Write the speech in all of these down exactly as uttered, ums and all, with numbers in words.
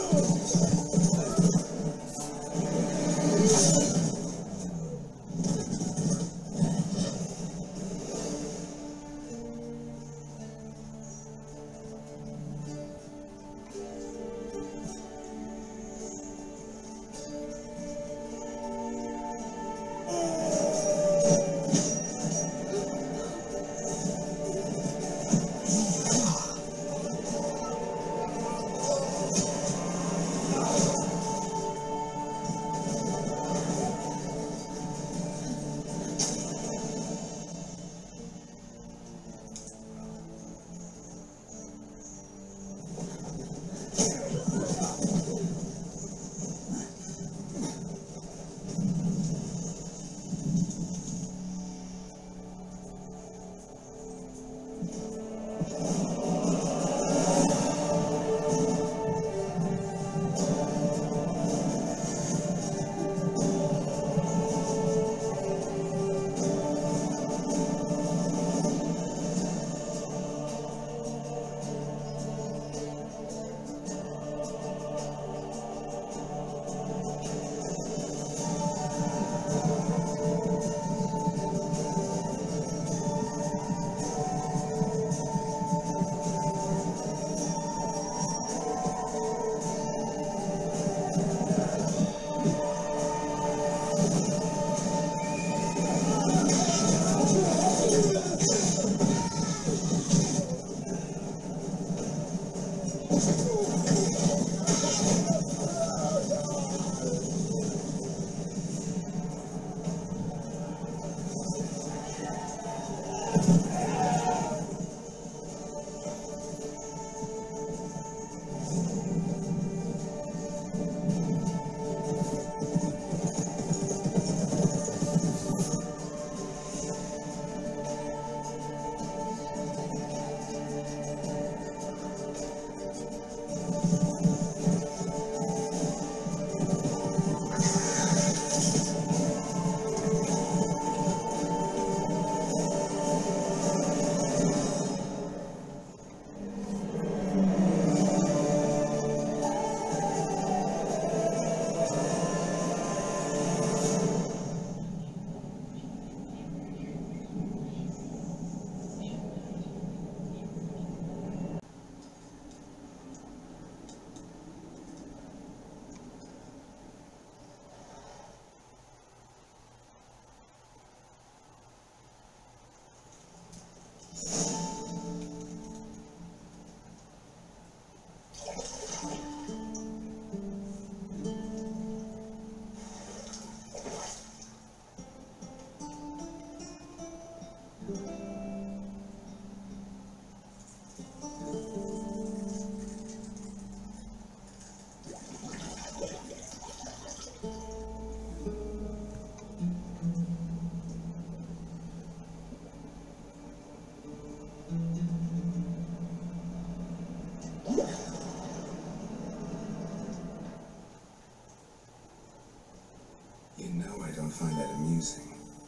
Find that amusing.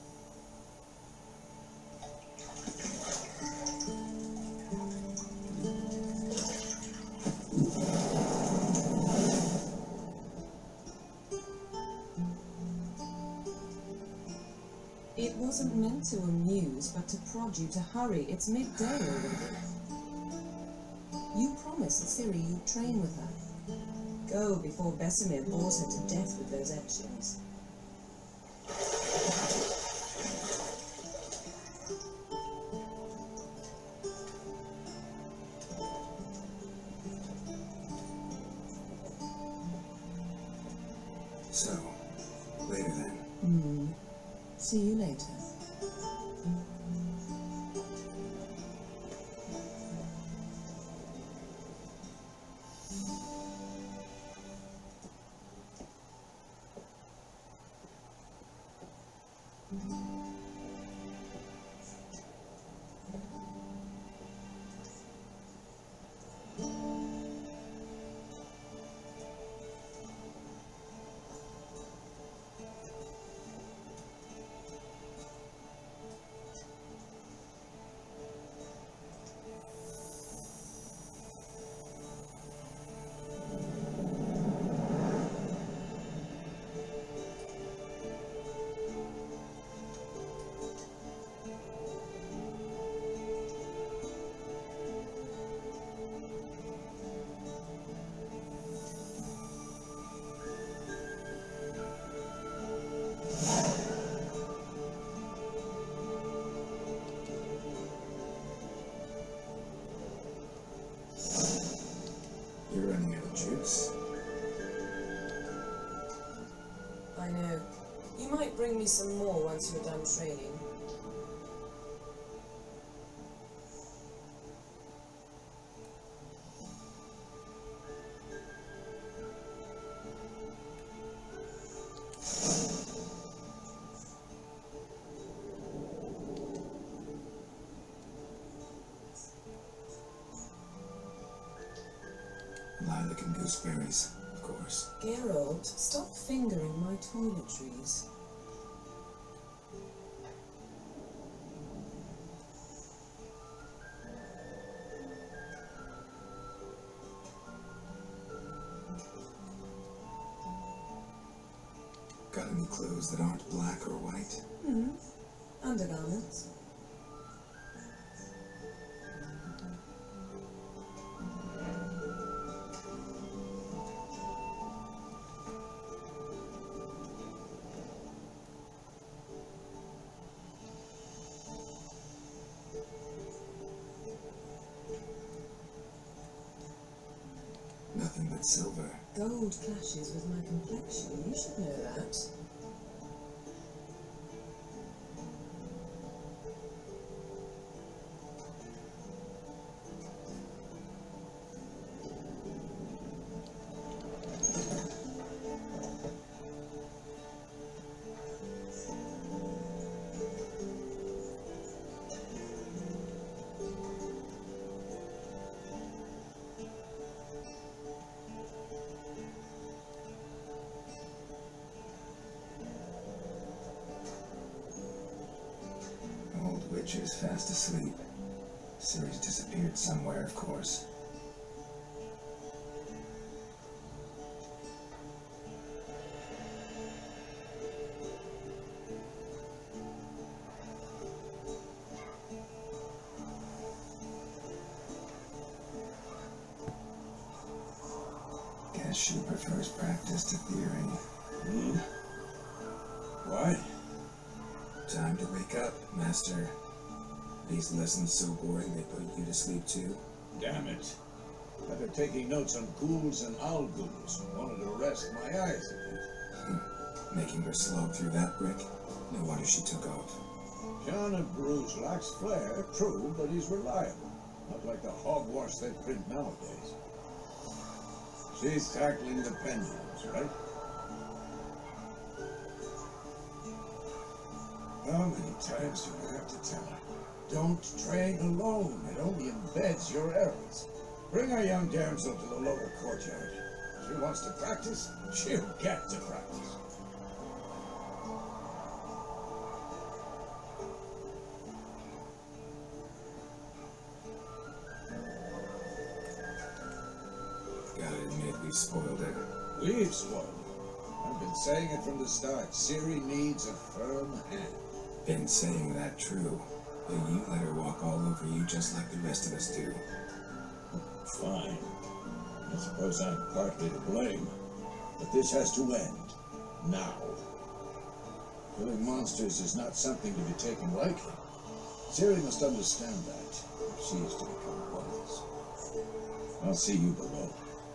It wasn't meant to amuse, but to prod you to hurry. It's midday already. You promised Ciri you'd train with her. Go before Vesemir bores her to death with those etchings. So, later then. Hmm. See you later. You're running out of juice. I know. You might bring me some more once you're done training. Lilac and gooseberries, of course. Geralt, stop fingering my toiletries. Got any clothes that aren't black or white? Hmm. Undergarments. Nothing but silver. Gold clashes with my complexion. You should know that. Witch is fast asleep. Ciri's disappeared somewhere, of course. Guess she prefers practice to theory. Hmm? What? Time to wake up, Master. These lessons so boring they put you to sleep too? Damn it. I've been taking notes on ghouls and owl ghouls and wanted to rest my eyes a bit. Making her slog through that brick? No wonder she took off. John of Bruges lacks flair, true, but he's reliable. Not like the hogwash they print nowadays. She's tackling the pendulums, right? How many times do I have to tell her? Don't train alone. It only embeds your errors. Bring our young damsel to the lower courtyard. If she wants to practice, she'll get to practice. Gotta admit, we've spoiled her. We've spoiled her. I've been saying it from the start. Ciri needs a firm hand. Been saying that true. But you let her walk all over you just like the rest of us do. Fine. I suppose I'm partly to blame. But this has to end. Now. Killing monsters is not something to be taken lightly. Ciri must understand that, if she is to become wise. I'll see you below.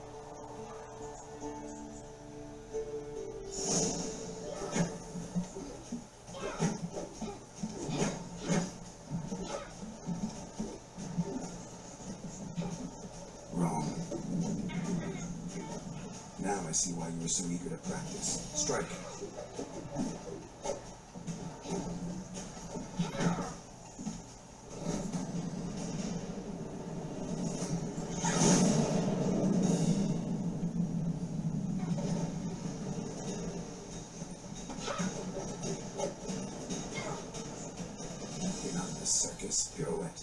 Now I see why you were so eager to practice. Strike. You're not in the circus, pirouette.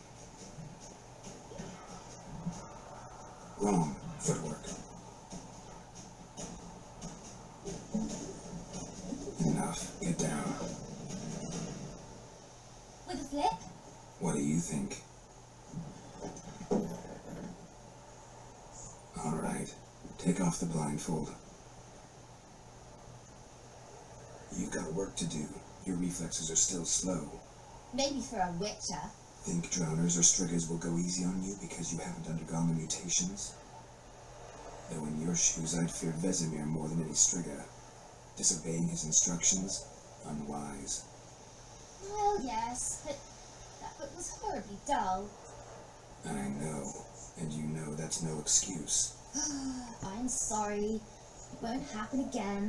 Wrong. Footwork. Enough. Get down. With a flip? What do you think? All right. Take off the blindfold. You got work to do. Your reflexes are still slow. Maybe for a witcher. Think drowners or striggers will go easy on you because you haven't undergone the mutations? Though in your shoes I'd fear Vesemir more than any Striga. Disobeying his instructions, unwise. Well, yes, but that book was horribly dull. I know, and you know that's no excuse. I'm sorry. It won't happen again.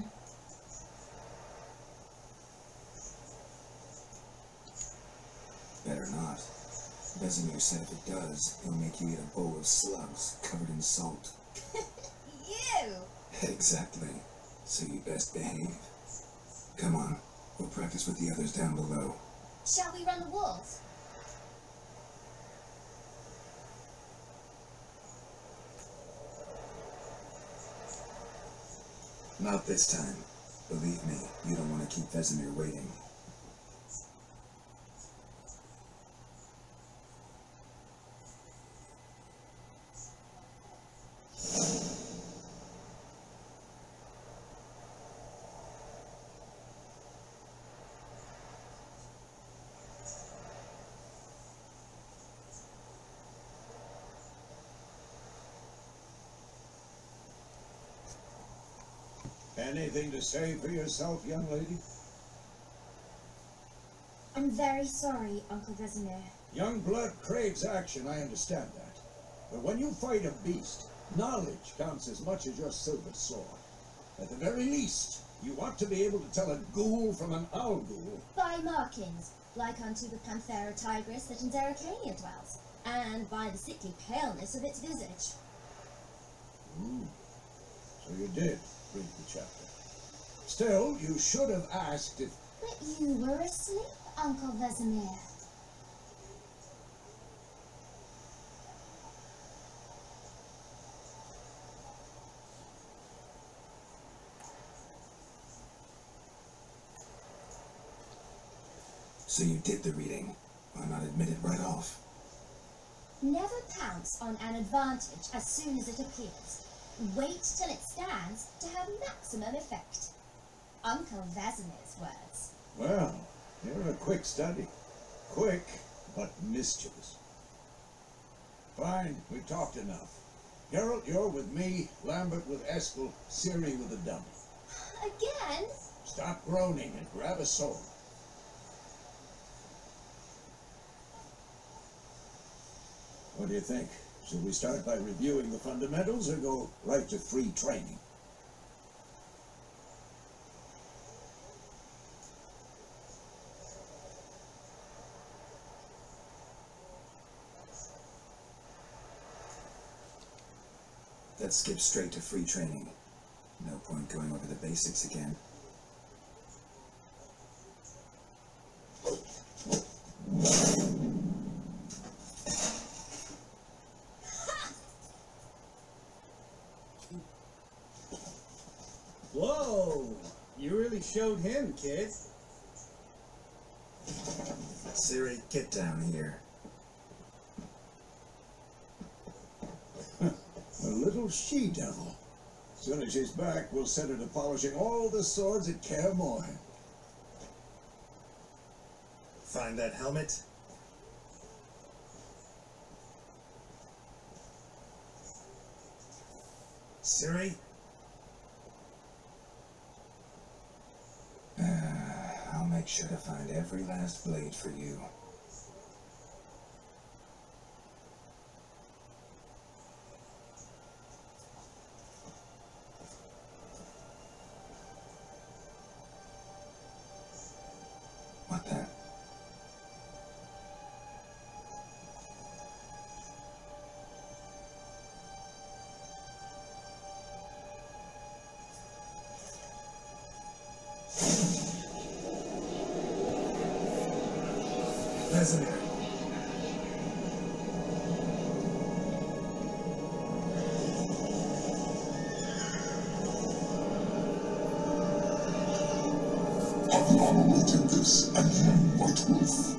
Better not. Vesemir said if it does, he'll make you eat a bowl of slugs covered in salt. You! Exactly. So you best behave. Come on, we'll practice with the others down below. Shall we run the walls? Not this time. Believe me, you don't want to keep Vesemir waiting. Anything to say for yourself, young lady? I'm very sorry, Uncle Vesemir. Young blood craves action, I understand that. But when you fight a beast, knowledge counts as much as your silver sword. At the very least, you want to be able to tell a ghoul from an owl ghoul. By markings, like unto the Panthera tigris that in Zerrikania dwells, and by the sickly paleness of its visage. Hmm. So you did read the chapter. Still, you should have asked if... But you were asleep, Uncle Vesemir. So you did the reading. Why not admit it right off? Never pounce on an advantage as soon as it appears. Wait till it stands to have maximum effect. Uncle Vesemir's words. Well, you're a quick study. Quick, but mischievous. Fine, we've talked enough. Geralt, you're with me, Lambert with Eskel, Ciri with the dummy. Again? Stop groaning and grab a sword. What do you think? Should we start by reviewing the fundamentals or go right to free training? Let's skip straight to free training. No point going over the basics again. Whoa! You really showed him, kid. Ciri, get down here. A little she-devil. As soon as she's back, we'll set her to polishing all the swords at Kaer Morhen. Find that helmet? Ciri? Uh, I'll make sure to find every last blade for you. What then? Vesemir. I've long awaited this, and you, White Wolf.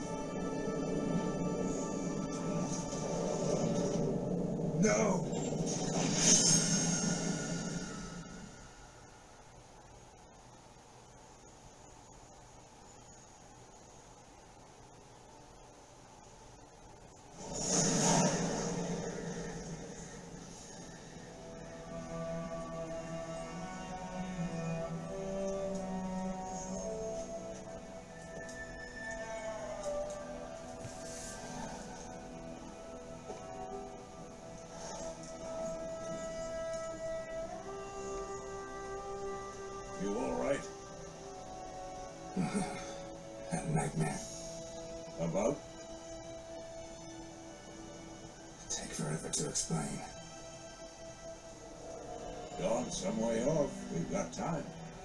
No! You all right? Had a nightmare. About? Take forever to explain. Gone some way off. We've got time.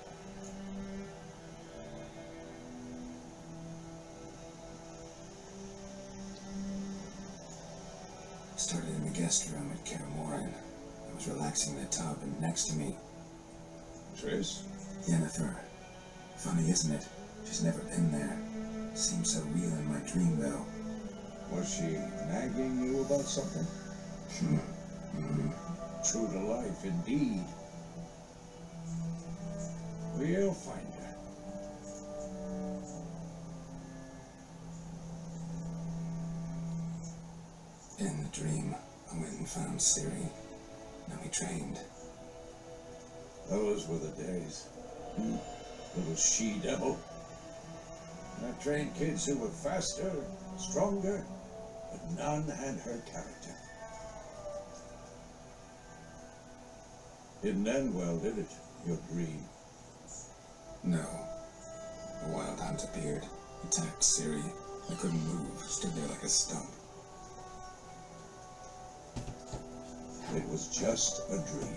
Started in the guest room at Kaer Morhen. I was relaxing in the tub, and next to me, Triss? Yennefer. Funny, isn't it? She's never been there. Seems so real in my dream, though. Was she nagging you about something? Hmm. Mm-hmm. True to life, indeed. We'll find her. In the dream, I went and found Ciri. Then we trained. Those were the days. Hmm. Little she-devil. I trained kids who were faster, stronger, but none had her character. Didn't end well, did it? Your dream? No. A wild hunt appeared, attacked Ciri. I couldn't move, stood there like a stump. It was just a dream.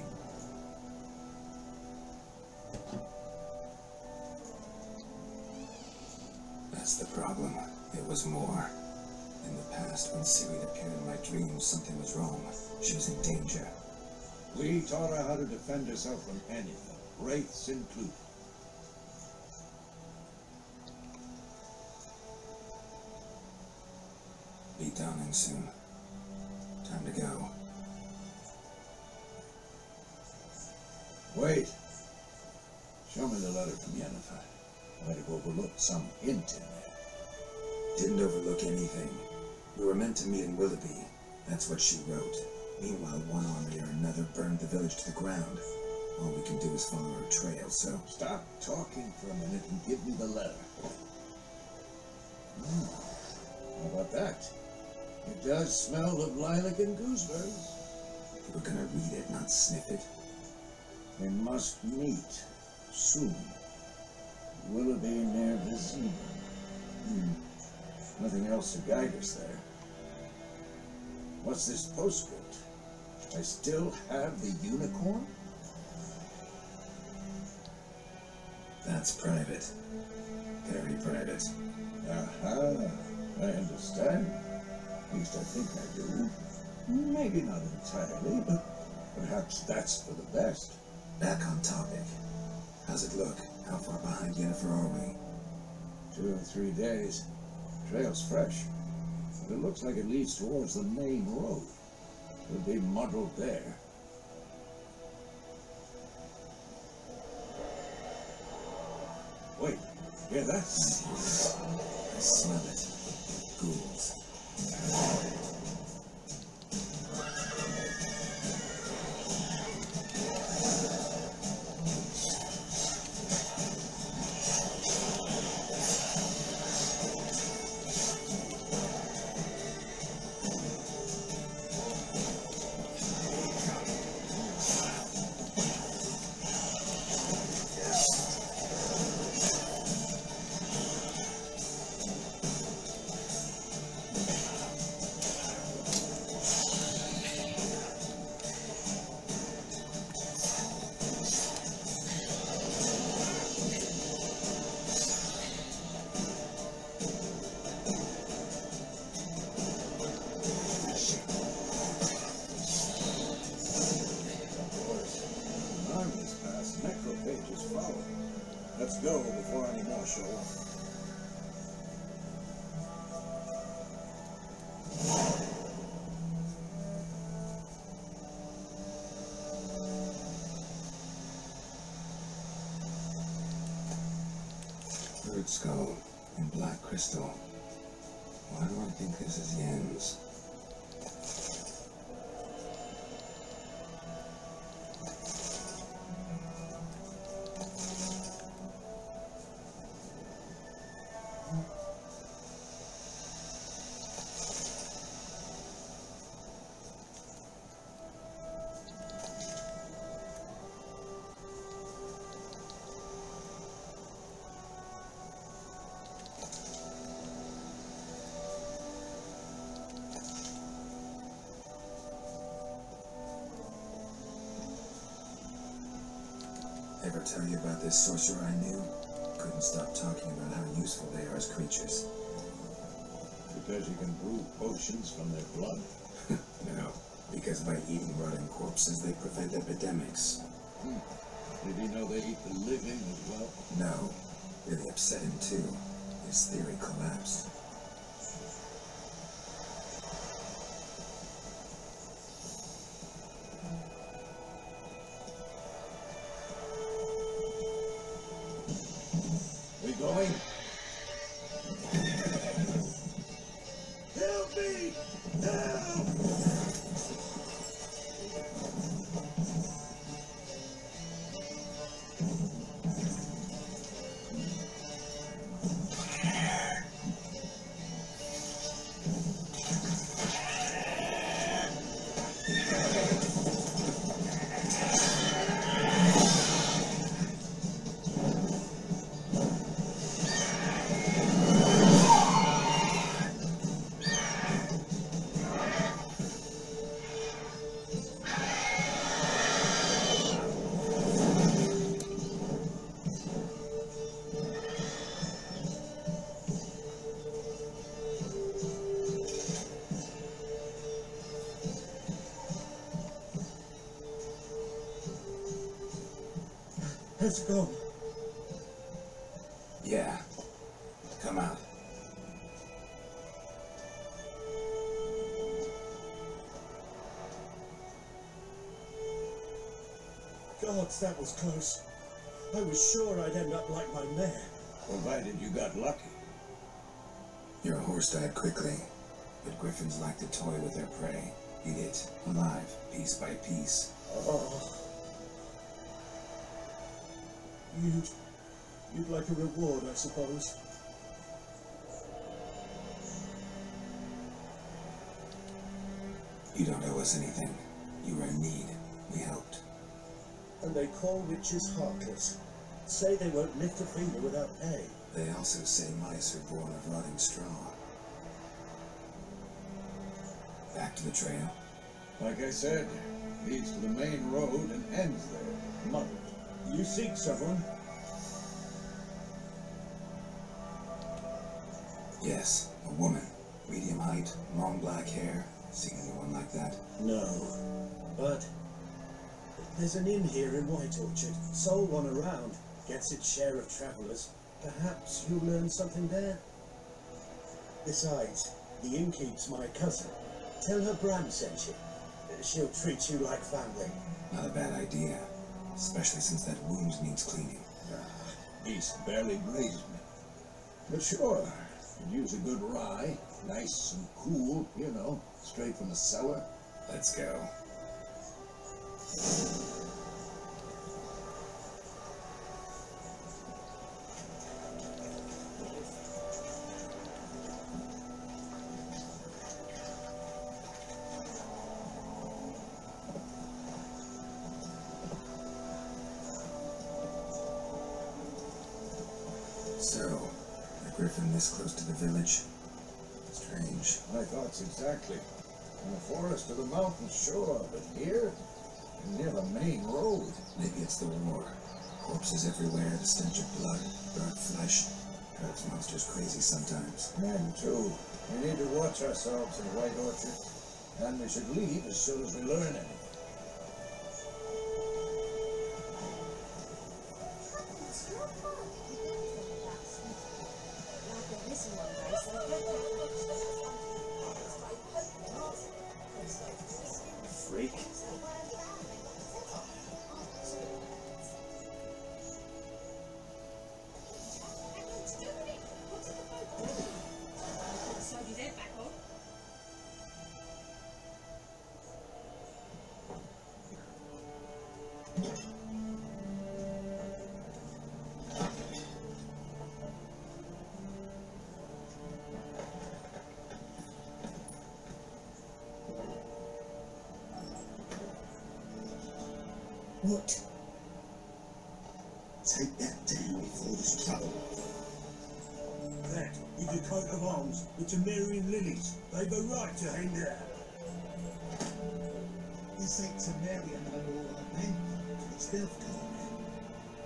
That's the problem. It was more. In the past, when Ciri appeared in my dreams, something was wrong. She was in danger. We taught her how to defend herself from anything, wraiths included. Be dawning soon. Time to go. Wait. Show me the letter from Yennefer. I might have overlooked some hint in there. Didn't overlook anything. We were meant to meet in Willoughby. That's what she wrote. Meanwhile, one army or another burned the village to the ground. All we can do is follow her trail, so... Stop talking for a minute and give me the letter. Hmm. How about that? It does smell of lilac and gooseberries. You were gonna read it, not sniff it. We must meet soon. Willoughby near Vizima. Hmm. Nothing else to guide us there. What's this postscript? I still have the unicorn? That's private. Very private. Aha, I understand. At least I think I do. Maybe not entirely, but perhaps that's for the best. Back on topic. How's it look? How far behind Yennefer are we? Two or three days. Trail's fresh, but it looks like it leads towards the main road. Could be muddled there. Wait, hear that? I smell it. Ghouls. Let's go before any more show up. Bird skull and black crystal. Why do I think this is Yen's? Ever tell you about this sorcerer I knew? Couldn't stop talking about how useful they are as creatures. Because you can brew potions from their blood? No, because by eating rotting corpses, they prevent epidemics. Hmm. Did he know they eat the living as well? No, really upset him too. His theory collapsed. We going? Help me! Help! Let's go. Yeah. Come out. Gods, that was close. I was sure I'd end up like my mare. Provided you got lucky. Your horse died quickly, but griffins like to toy with their prey. Eat it, alive, piece by piece. Oh. You'd... you'd like a reward, I suppose. You don't owe us anything. You were in need. We helped. And they call witches heartless. Say they won't lift a finger without pay. They also say mice are born of rotting straw. Back to the trail. Like I said, leads to the main road and ends there. Muddled. You seek someone? Yes, a woman. Medium height, long black hair. Seen anyone like that? No. But there's an inn here in White Orchard. Sole one around. Gets its share of travellers. Perhaps you'll learn something there. Besides, the innkeep's my cousin. Tell her Bram sent you. She'll treat you like family. Not a bad idea. Especially since that wound needs cleaning. Beast barely grazed me. But sure, could use a good rye. Nice and cool, you know, straight from the cellar. Let's go. So, a griffin this close to the village? Strange. My thoughts exactly. In the forest or the mountain, sure, but here, near the main road. Maybe it's the war. Corpses everywhere, the stench of blood, burnt flesh. Drives monsters crazy sometimes. Men, too. We need to watch ourselves in White Orchard. And we should leave as soon as we learn anything. Freak. What? Take that down before there's trouble. That is a coat of arms. The Temerian lilies. They've a right to hang there. You think Temerian know all our men? It's filth,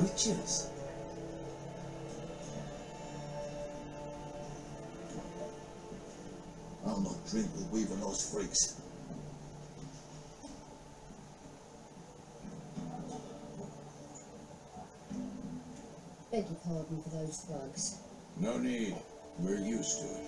witches. I'll not drink with Weaverlaw's freaks. Beg your pardon for those thugs. No need. We're used to it.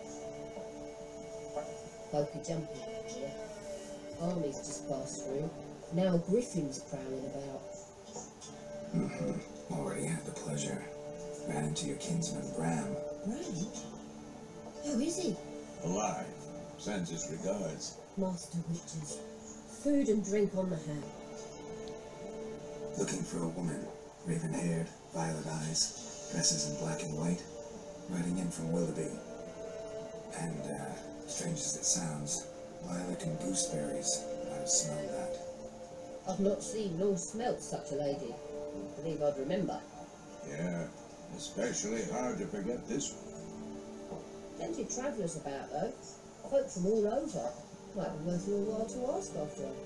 Folk are jumping out here. Armies just passed through. Now a griffin's prowling about. Mm-hmm. Already had the pleasure. Ran into your kinsman, Bram. Bram? Who is he? Alive. Sends his regards. Master witches. Food and drink on the hand. Looking for a woman. Raven-haired, violet eyes, dresses in black and white. Riding in from Willoughby. And, uh, strange as it sounds, lilac and gooseberries. I've smelled that. I've not seen nor smelt such a lady. I believe I'd remember. Yeah, especially hard to forget this one. Plenty of travellers about, though. Folk from all over. Might be worth your while to ask after her.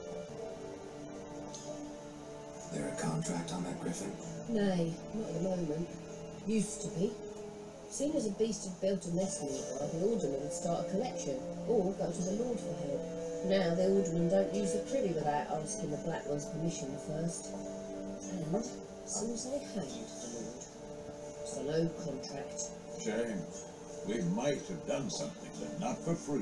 There a contract on that griffin? Nay, not at the moment. Used to be. Soon as a beast had built a nest nearby, the alderman would start a collection, or go to the Lord for help. Now the aldermen don't use the privy without asking the Black One's permission first. And seems they hanged the Lord. So no contract. Shame. We might have done something, but not for free.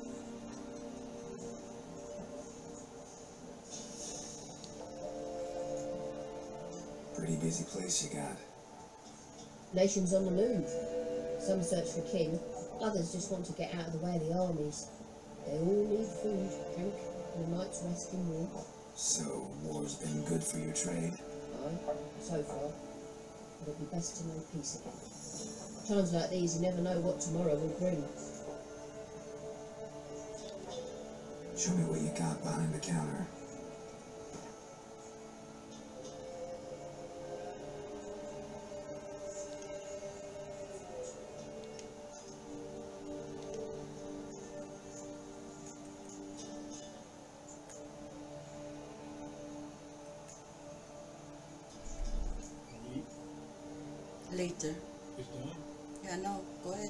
Pretty busy place you got. Nations on the move. Some search for kin, others just want to get out of the way of the armies. They all need food, drink, and a night's rest in war. So, war's been good for your trade? Aye, so far. But it'd be best to know peace again. Times like these, you never know what tomorrow will bring. Show me what you got behind the counter. Later. Yeah, no, go ahead.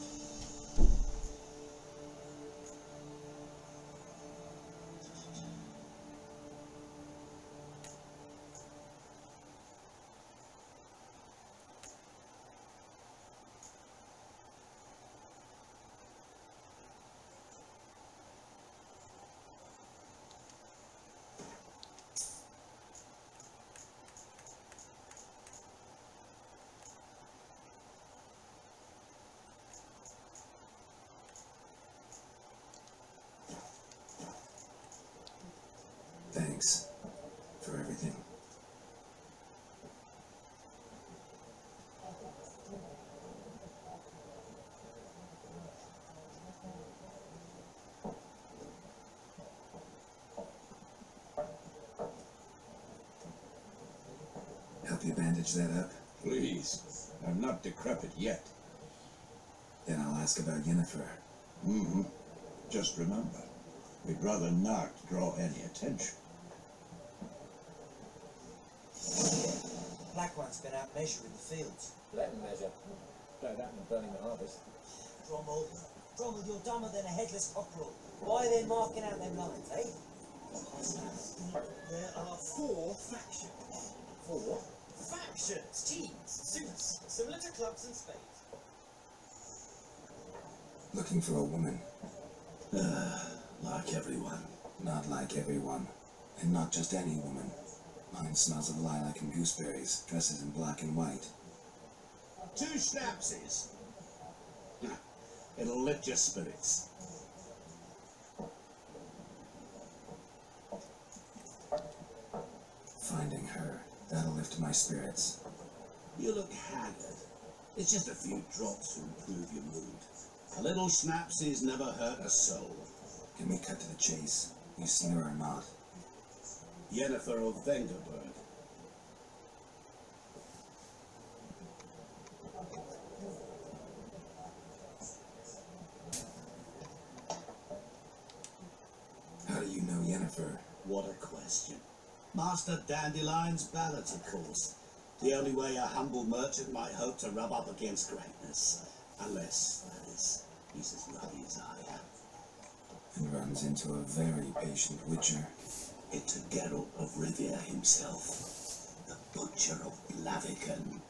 Thanks for everything. Help you bandage that up? Please. I'm not decrepit yet. Then I'll ask about Yennefer. Mm-hmm. Just remember, we'd rather not draw any attention. Black One's been out measuring the fields. Let him measure. Better that than burning the harvest. Drommel, Drommel, you're dumber than a headless cockerel. Why are they marking out them lines, eh? There are four factions. Four? Factions, teams, suits, similar to clubs and spades. Looking for a woman. Uh, like everyone. Not like everyone. And not just any woman. Mine smells of lilac and gooseberries, dresses in black and white. Two schnapsies. It'll lift your spirits. Finding her, that'll lift my spirits. You look haggard. It's just a few drops to improve your mood. A little snapsies never hurt a soul. Can we cut to the chase? You seen her or not? Yennefer of Vengerberg. How do you know Yennefer? What a question. Master Dandelion's ballads, of course. The only way a humble merchant might hope to rub up against greatness. Unless, that is, he's as lucky as I am. And runs into a very patient witcher. It's Geralt of Rivia himself, the Butcher of Blaviken.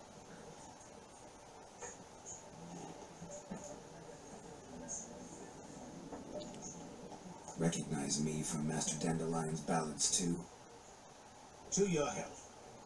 Recognize me from Master Dandelion's ballads too. To your health.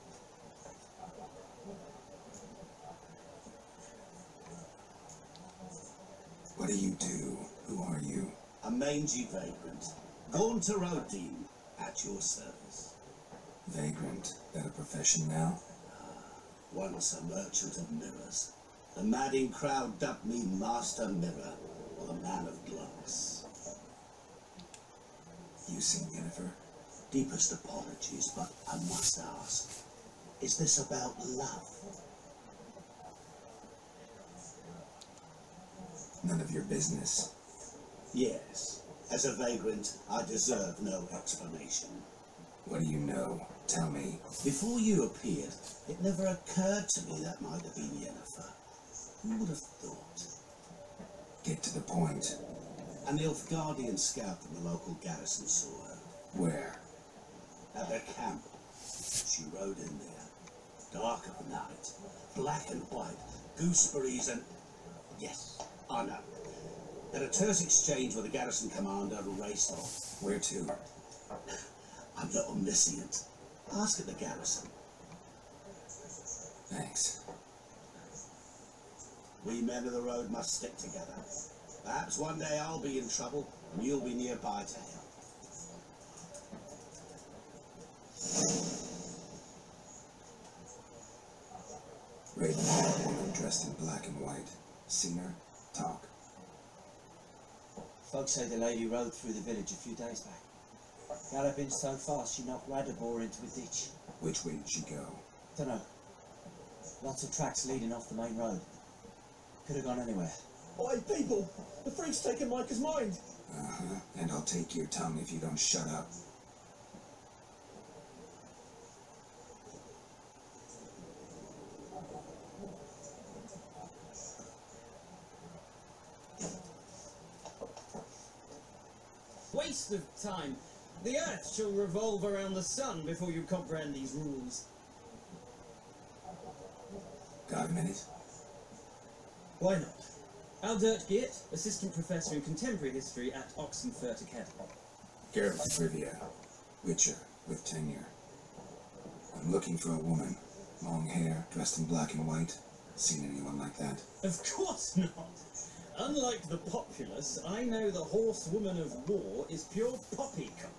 What do you do? Who are you? A mangy vagrant. Gone to Rodin, at your service. Vagrant? That a profession now? Once a merchant of mirrors. The madding crowd dubbed me Master Mirror, or the Man of Glass. You seen Yennefer? Deepest apologies, but I must ask, is this about love? None of your business. Yes. As a vagrant, I deserve no explanation. What do you know? Tell me. Before you appeared, it never occurred to me that might have been Yennefer. Who would have thought? Get to the point. An Nilfgaardian scout from the local garrison saw her. Where? At their camp. She rode in there. Dark of night. Black and white. Gooseberries and... Yes, I know. At a terse exchange with the garrison commander and raced off. Where to? I'm not omniscient. Ask at the garrison. Thanks. We men of the road must stick together. Perhaps one day I'll be in trouble and you'll be nearby to help. Raven-haired woman dressed in black and white. Seen her? Talk. Folks say the lady rode through the village a few days back. Galloping so fast she knocked Radabor into a ditch. Which way did she go? Dunno. Lots of tracks leading off the main road. Could have gone anywhere. Oi, people! The freak's taken Micah's mind! Uh-huh. And I'll take your tongue if you don't shut up. Waste of time. The Earth shall revolve around the sun before you comprehend these rules. Got a minute? Why not? Aldert Geert, Assistant Professor in Contemporary History at Oxenfurt Academy. Geralt of Rivia, Witcher, with tenure. I'm looking for a woman. Long hair, dressed in black and white. Seen anyone like that? Of course not! Unlike the populace, I know the horsewoman of war is pure poppycock.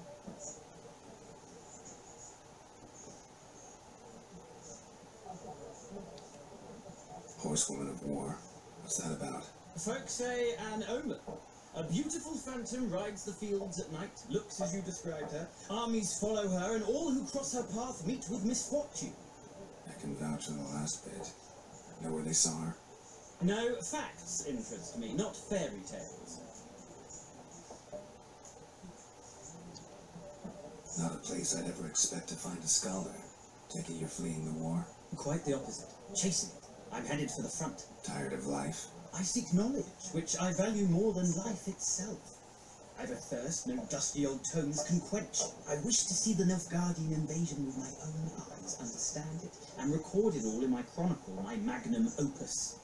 Horsewoman of war. What's that about? Folks say an omen. A beautiful phantom rides the fields at night, looks as you described her. Armies follow her, and all who cross her path meet with misfortune. I can vouch for the last bit. Know where they saw her? No, facts interest me, not fairy tales. Not a place I'd ever expect to find a scholar. Take it you're fleeing the war? Quite the opposite. Chasing it. I'm headed for the front. Tired of life? I seek knowledge, which I value more than life itself. I've a thirst no dusty old tomes can quench. I wish to see the Nilfgaardian invasion with my own eyes, understand it, and record it all in my chronicle, my magnum opus.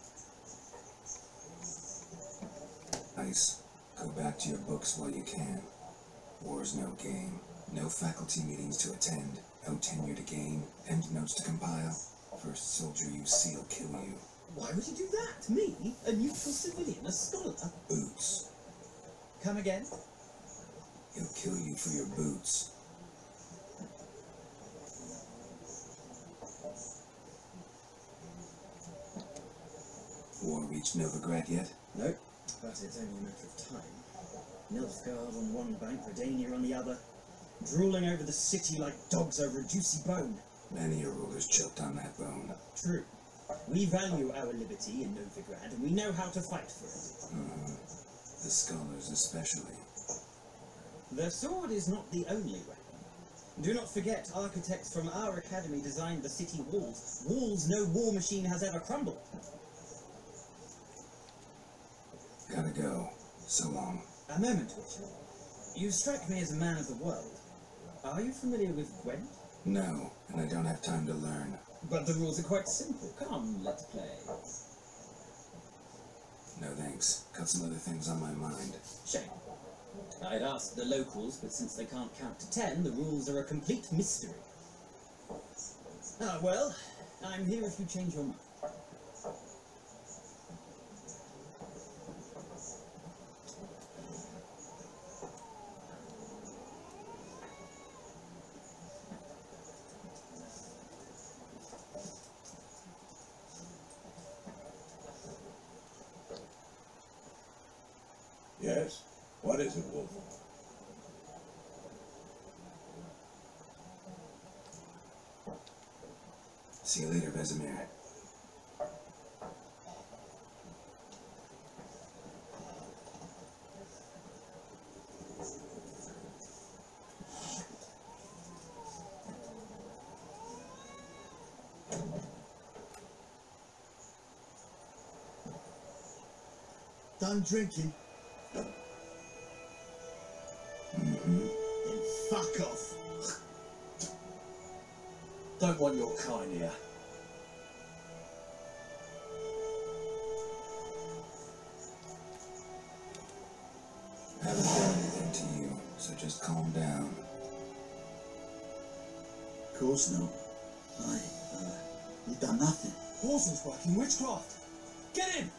Nice. Go back to your books while you can. War's no game. No faculty meetings to attend. No tenure to gain. Endnotes to compile. First soldier you see will kill you. Why would you do that? Me? A neutral civilian? A scholar? Boots. Come again? He'll kill you for your boots. War reached Novigrad yet? Nope, but it's only a matter of time. Nilfgaard on one bank, Redania on the other, drooling over the city like dogs over a juicy bone. Many a ruler's choked on that bone. True. We value our liberty in Novigrad, and we know how to fight for it. Mm, the scholars especially. The sword is not the only weapon. Do not forget, architects from our academy designed the city walls. Walls no war machine has ever crumbled. Gotta go. So long. A moment, Witcher. You strike me as a man of the world. Are you familiar with Gwent? No, and I don't have time to learn. But the rules are quite simple. Come, let's play. No thanks. Got some other things on my mind. Shame. I'd asked the locals, but since they can't count to ten, the rules are a complete mystery. Ah, well, I'm here if you change your mind. Yes? What is it, Wolf? See you later, Vesemir. Done drinking? Mm-hmm. Then fuck off. Don't want your kind here. Haven't done anything to you, so just calm down. Of course not. I, uh, you've done nothing. Horses working witchcraft! Get in!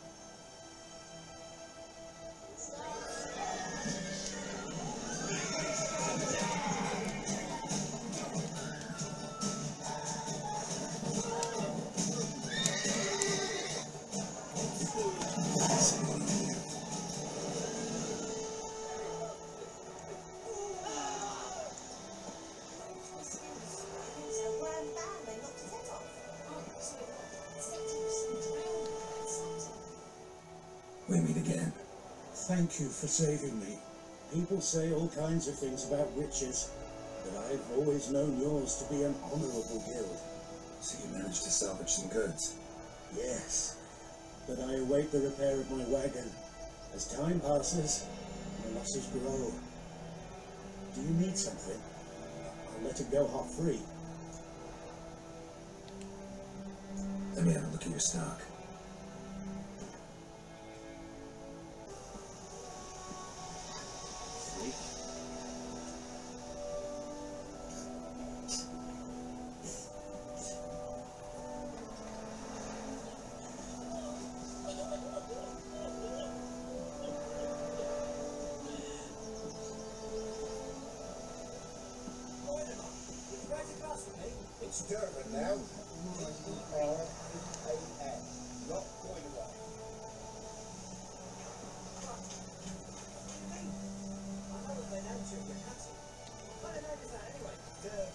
We meet again. Thank you for saving me. People say all kinds of things about witches, but I've always known yours to be an honourable guild. So you managed to salvage some goods? Yes, but I await the repair of my wagon. As time passes, my losses grow. Do you need something? I'll let it go hot-free. Let me have a look at your stock. It's Durban now. D E R B A N. Not going away. I know that they know you in Hattie. What the name is that anyway? Durban.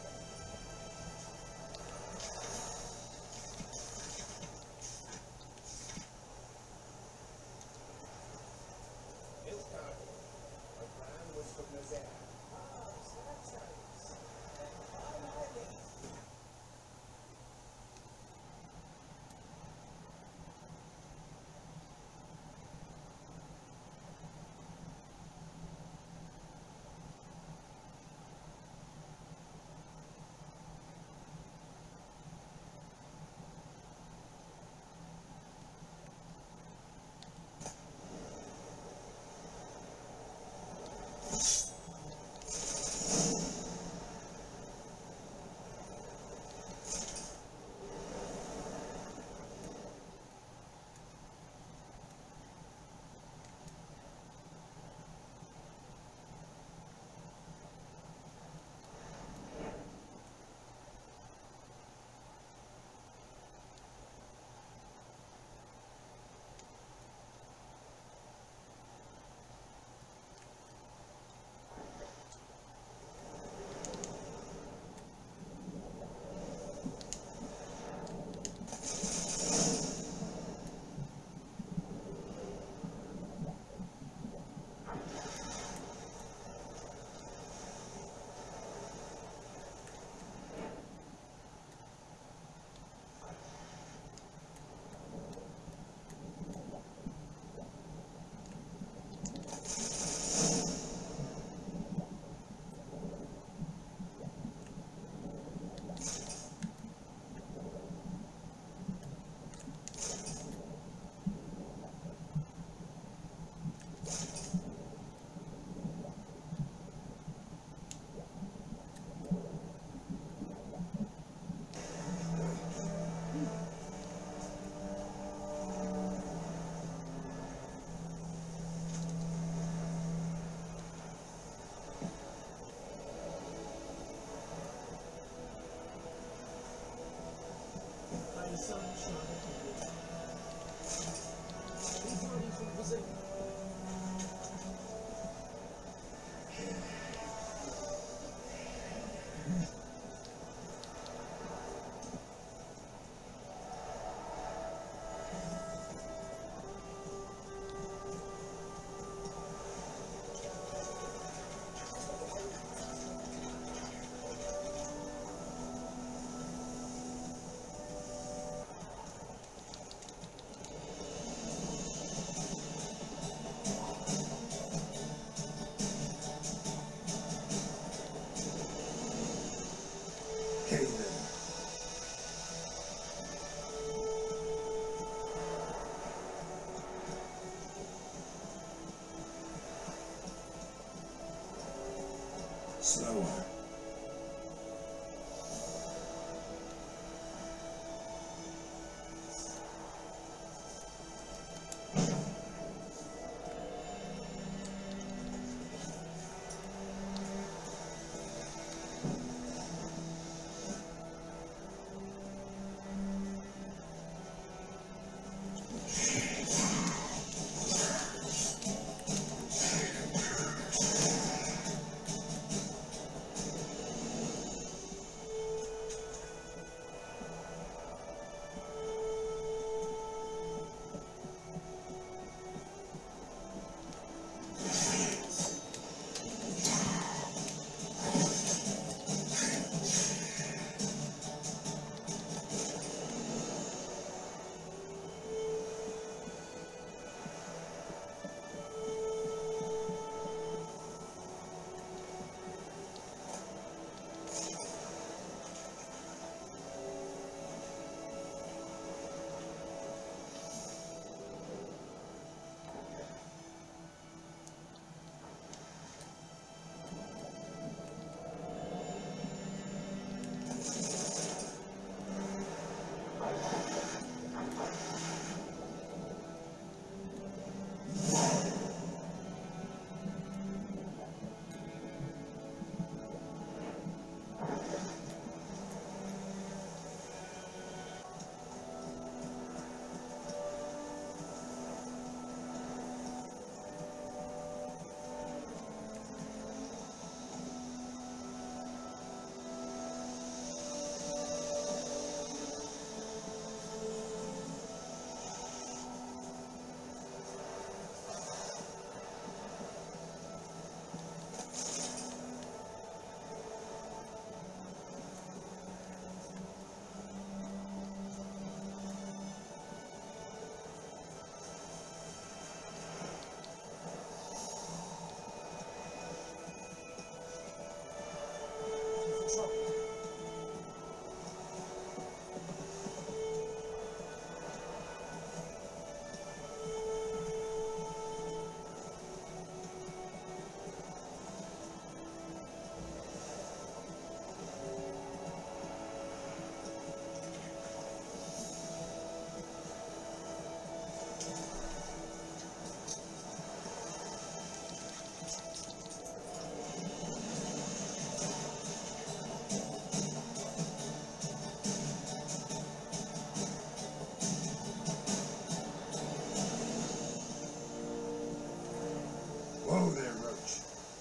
Ilka. The plan was from Nazaire. Ah, so that's how it is. Finally. Slower. Whoa there, Roach.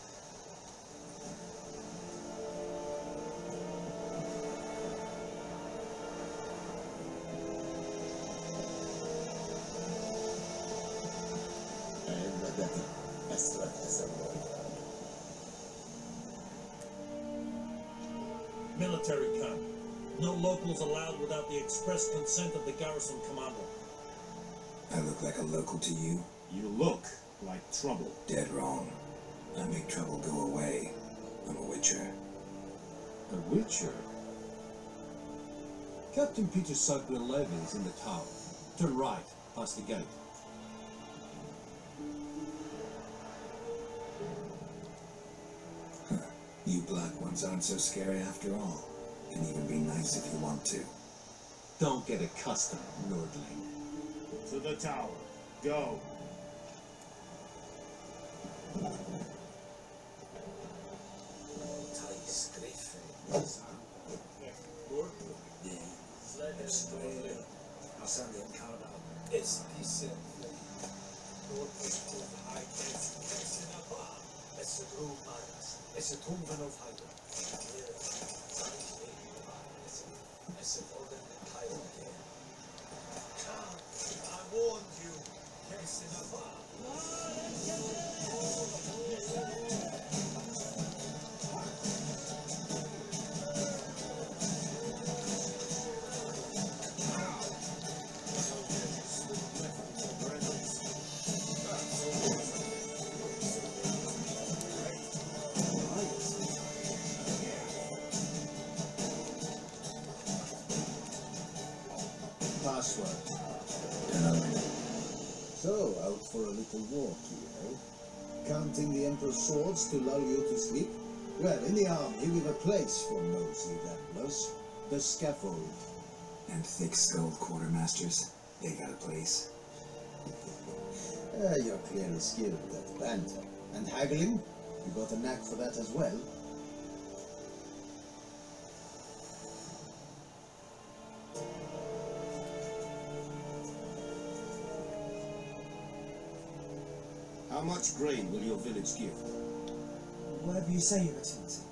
Military camp. No locals allowed without the express consent of the garrison commander. I look like a local to you? You look like trouble. Dead wrong. I make trouble go away. I'm a witcher. A witcher? Captain Peter Sugler Levin's in the tower. Turn right, past the gate. Huh. You black ones aren't so scary after all. Can even be nice if you want to. Don't get accustomed, Nordling. To the tower. Go. Australia. I'll send the encounter. It's decent. Es ist Ruhm alles. Es ist Ruhm von auf Heide. Es ist Orden der Kaiser. Come, I warned you. Yes, in a bar. Password. So, out for a little walk here, eh? Counting the Emperor's swords to lull you to sleep? Well, in the army we've a place for nosy ramblers. The scaffold. And thick-skulled quartermasters, they got a place. Ah, you're clearly skilled at banter. And haggling? You got a knack for that as well? How much grain will your village give? Whatever you say, Your Excellency.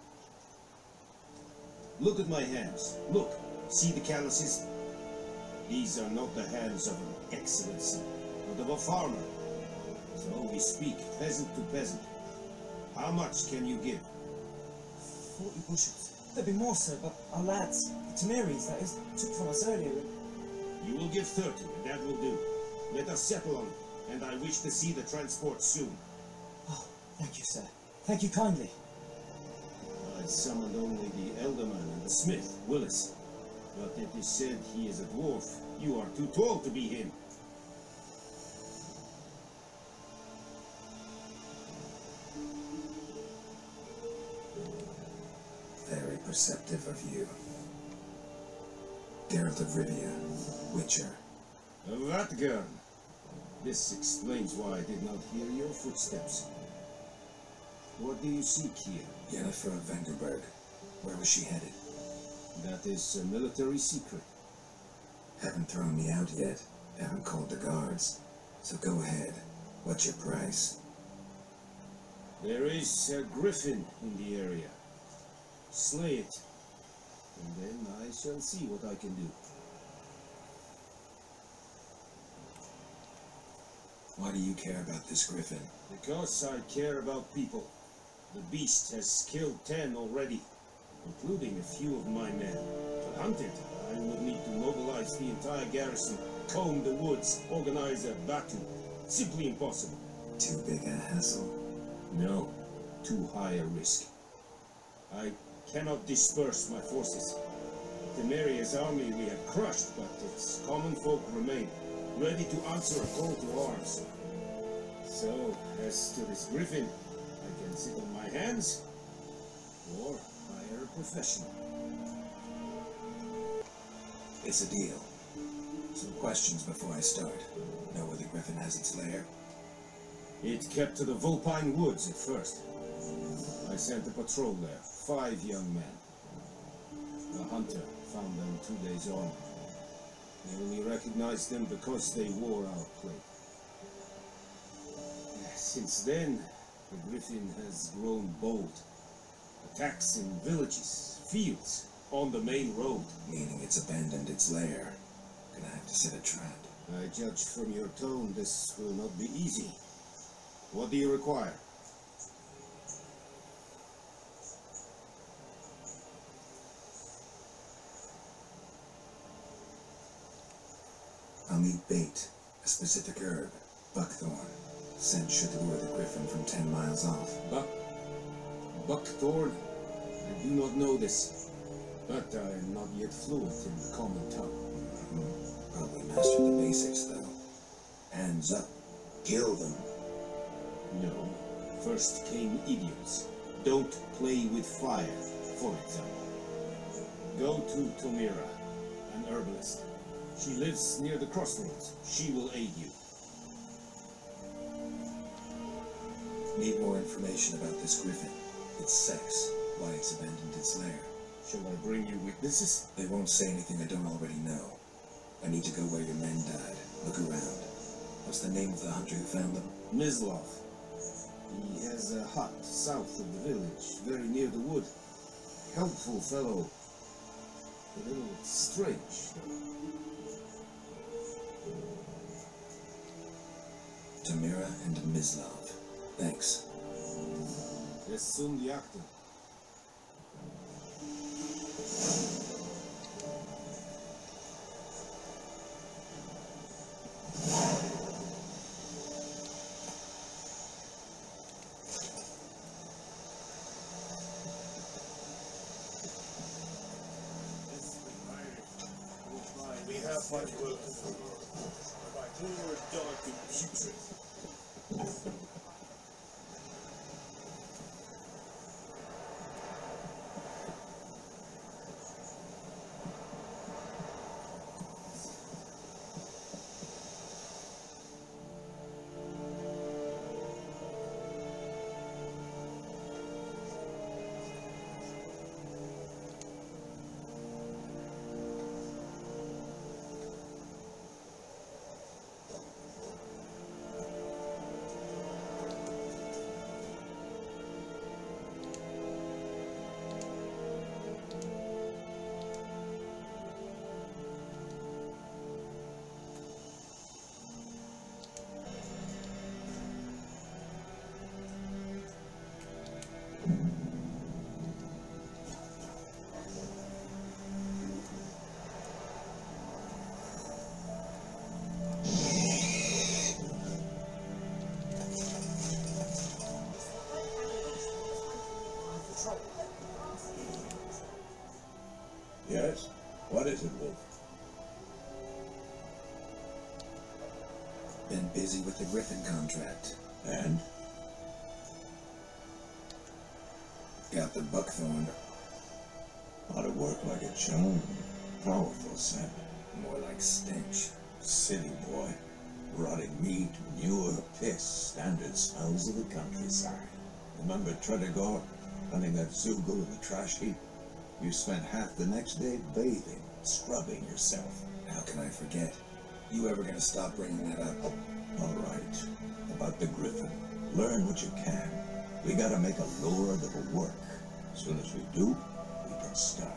Look at my hands. Look. See the calluses? These are not the hands of an excellency, but of a farmer. So we speak peasant to peasant. How much can you give? Forty bushels. There'd be more, sir, but our lads, the Tamiris, that is, took from us earlier. You will give thirty, and that will do. Let us settle on it, and I wish to see the transport soon. Oh, thank you, sir. Thank you kindly. I summoned only the elderman and the smith, Willis. But it is said he is a dwarf. You are too tall to be him. Very perceptive of you. Geralt of Rivia, Witcher. Vatgern. This explains why I did not hear your footsteps. What do you seek here? Yennefer of Vengerberg. Where was she headed? That is a military secret. Haven't thrown me out yet. Haven't called the guards. So go ahead. What's your price? There is a griffin in the area. Slay it, and then I shall see what I can do. Why do you care about this griffin? Because I care about people. The beast has killed ten already, including a few of my men. To hunt it, I would need to mobilize the entire garrison, comb the woods, organize a battle. Simply impossible. Too big a hassle? No, too high a risk. I cannot disperse my forces. Temeria's army we have crushed, but its common folk remain, ready to answer a call to arms. So, as to this griffin, I can sit on my hands, or hire a professional. It's a deal. Some questions before I start. Know where the griffin has its lair? It kept to the Vulpine Woods at first. I sent a patrol there, five young men. A hunter found them two days on. We only recognized them because they wore our plate. Since then, the griffin has grown bold. Attacks in villages, fields, on the main road. Meaning it's abandoned its lair. Gonna have to set a trap. I judge from your tone this will not be easy. What do you require? I'll need bait, a specific herb, buckthorn. Scent should lure the griffin from ten miles off. Buck... Buckthorn? I do not know this, but I am not yet fluent in the common tongue. Mm-hmm. Probably mastered the basics, though. Hands up. Kill them. No. First came idioms. Don't play with fire, for example. Go to Tomira, an herbalist. She lives near the crossroads. She will aid you. Need more information about this griffin. Its sex, why it's abandoned its lair. Shall I bring you witnesses? They won't say anything I don't already know. I need to go where your men died. Look around. What's the name of the hunter who found them? Mislov. He has a hut south of the village, very near the wood. Helpful fellow. A little strange. Tamira and Mislov. Thanks. Es soon the actor. We have much work to do. My clearer dark and putrid. Yes? What is it, Wolf? Been busy with the Griffin contract. And? Got the buckthorn. Ought to work like a chone. Powerful scent. More like stench. City boy. Rotting meat, manure, piss. Standard smells of the countryside. Remember Tredegor? Hunting that Zoogle in the trash heap? You spent half the next day bathing, scrubbing yourself. How can I forget? You ever gonna stop bringing that up? All right. About the Griffin. Learn what you can. We gotta make a lure that'll work. As soon as we do, we can start.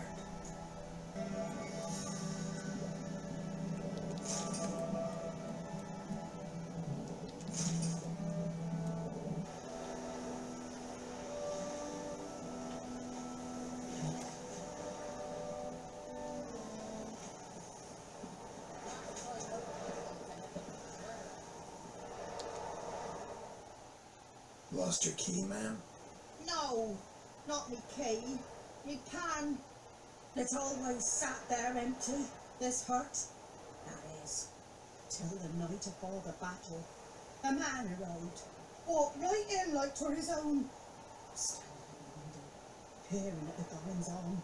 Lost your key, ma'am? No, not me key. Me pan. It's always sat there empty, this hut. That is, till the night of all the battle. A man arrived, walked right in like 'twere his own. Standing in the window, peering at the goings on.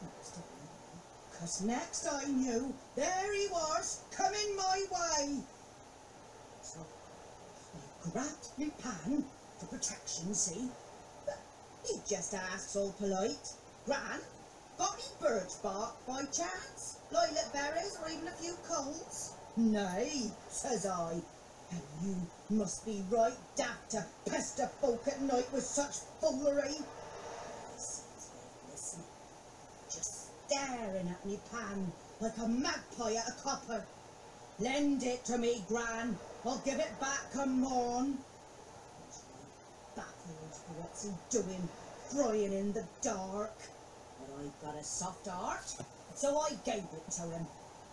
Cause next I knew, there he was, coming my way. So I grabbed me pan, for protection, see? But he just asks all polite. Gran, got any birch bark by chance? Lilac berries or even a few coals? Nay, says I. And you must be right daft to pester folk at night with such foolery. Listen, just staring at me pan like a magpie at a copper. Lend it to me, Gran. I'll give it back come morn. Baffled, what's he doing, crying in the dark? But I've got a soft heart, so I gave it to him.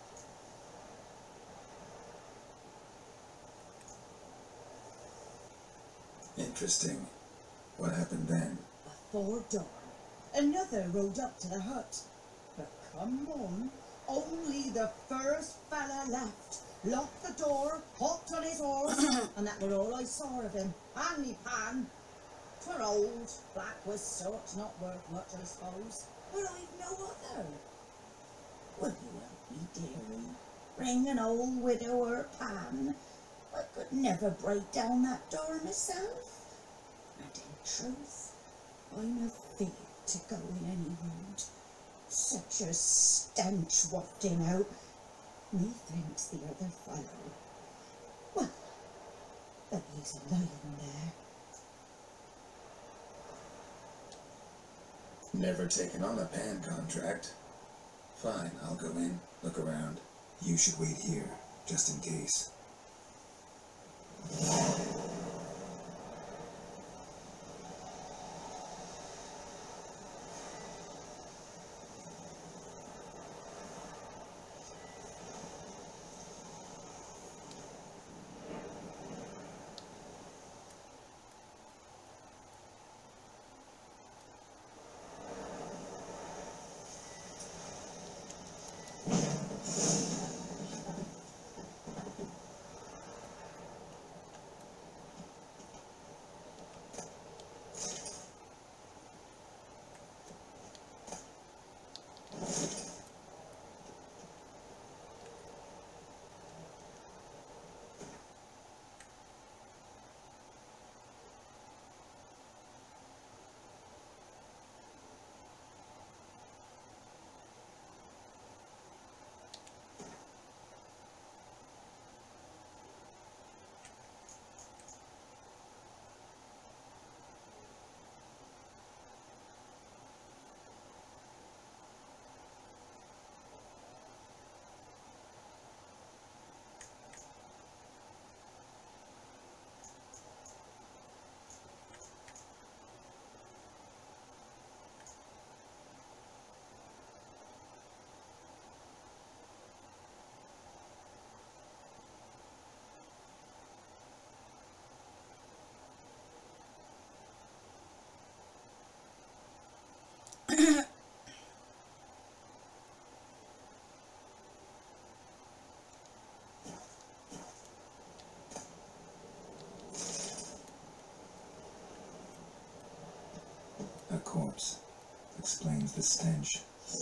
Interesting. What happened then? Before dawn, another rode up to the hut. But come on, only the first fella left. Locked the door, hopped on his horse, and that were all I saw of him. And me pan. 'Twere old, black with soot, not worth much, I suppose. But I've no other. Will you help me, dearie? Bring an old widower pan. I could never break down that door myself. And in truth, I'm afeard to go in any road. Such a stench wafting out. Methinks the other fellow. Well, but he's lying there. Never taken on a pan contract. Fine, I'll go in, look around. You should wait here, just in case. A corpse explains the stench.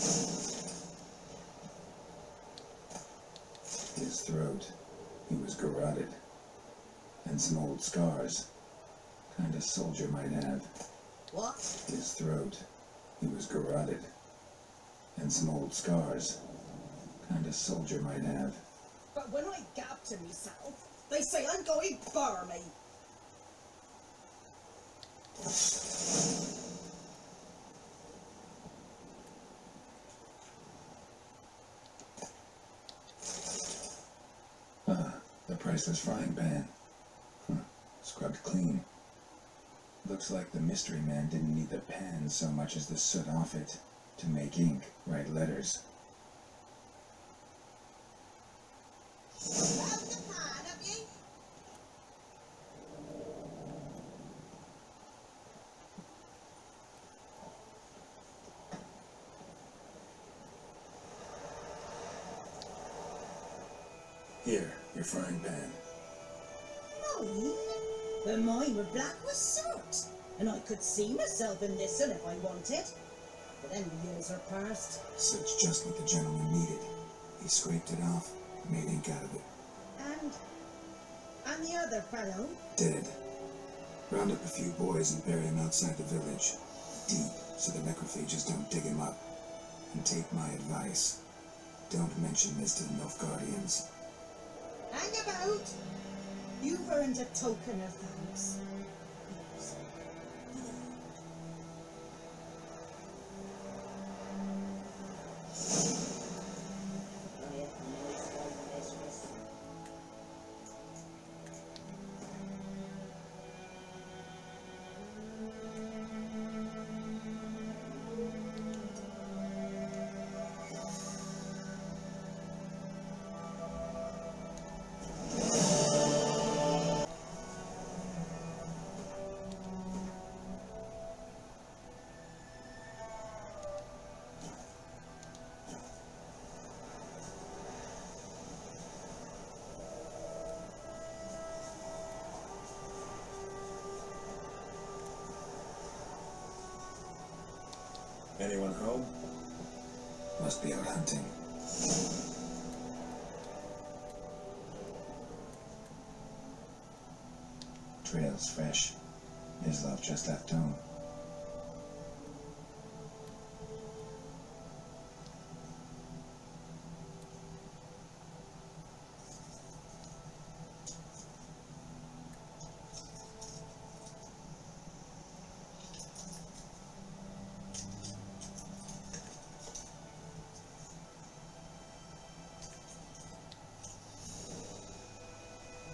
His throat, he was garroted, and some old scars. Kind of soldier might have. What? His throat, he was garroted, and some old scars. Kind of soldier might have. But when I gab to myself, they say I'm going barmy. Ah, the priceless frying pan. Huh. Scrubbed clean. Looks like the mystery man didn't need the pan so much as the soot off it to make ink, write letters. Here, your frying pan. Mine? The mine were black with soot, and I could see myself in this one if I wanted. But then the years are past. Soot's just what the gentleman needed. He scraped it off, made ink out of it. And... and the other fellow? Dead. Round up a few boys and bury him outside the village. Deep, so the necrophages don't dig him up. And take my advice. Don't mention this to the Nilfgaardians. Hang about! You've earned a token of thanks. Anyone home? Must be out hunting. Trail's fresh. Islov just left home.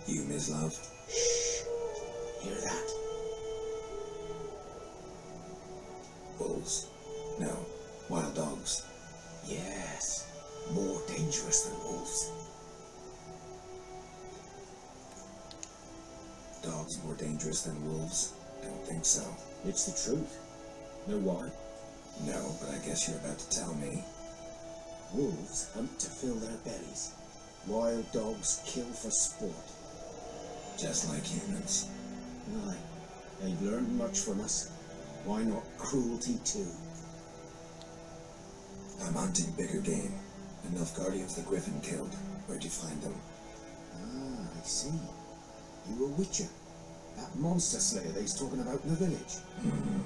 You, Mislav? Shh. Hear that? Wolves? No. Wild dogs? Yes. More dangerous than wolves. Dogs more dangerous than wolves? Don't think so. It's the truth. Know why? No, but I guess you're about to tell me. Wolves hunt to fill their bellies. Wild dogs kill for sport. Just like humans. Aye. They've learned much from us. Why not cruelty too? I'm hunting bigger game. Enough guardians the Griffin killed. Where'd you find them? Ah, I see. You a witcher. That monster slayer they's talking about in the village. Mm-hmm.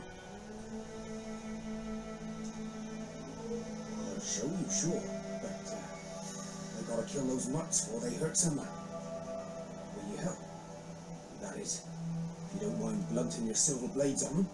I'll show you, sure. But, uh, they gotta kill those mutts before they hurt someone. Will you help? That is, if you don't mind blunting your silver blades on them.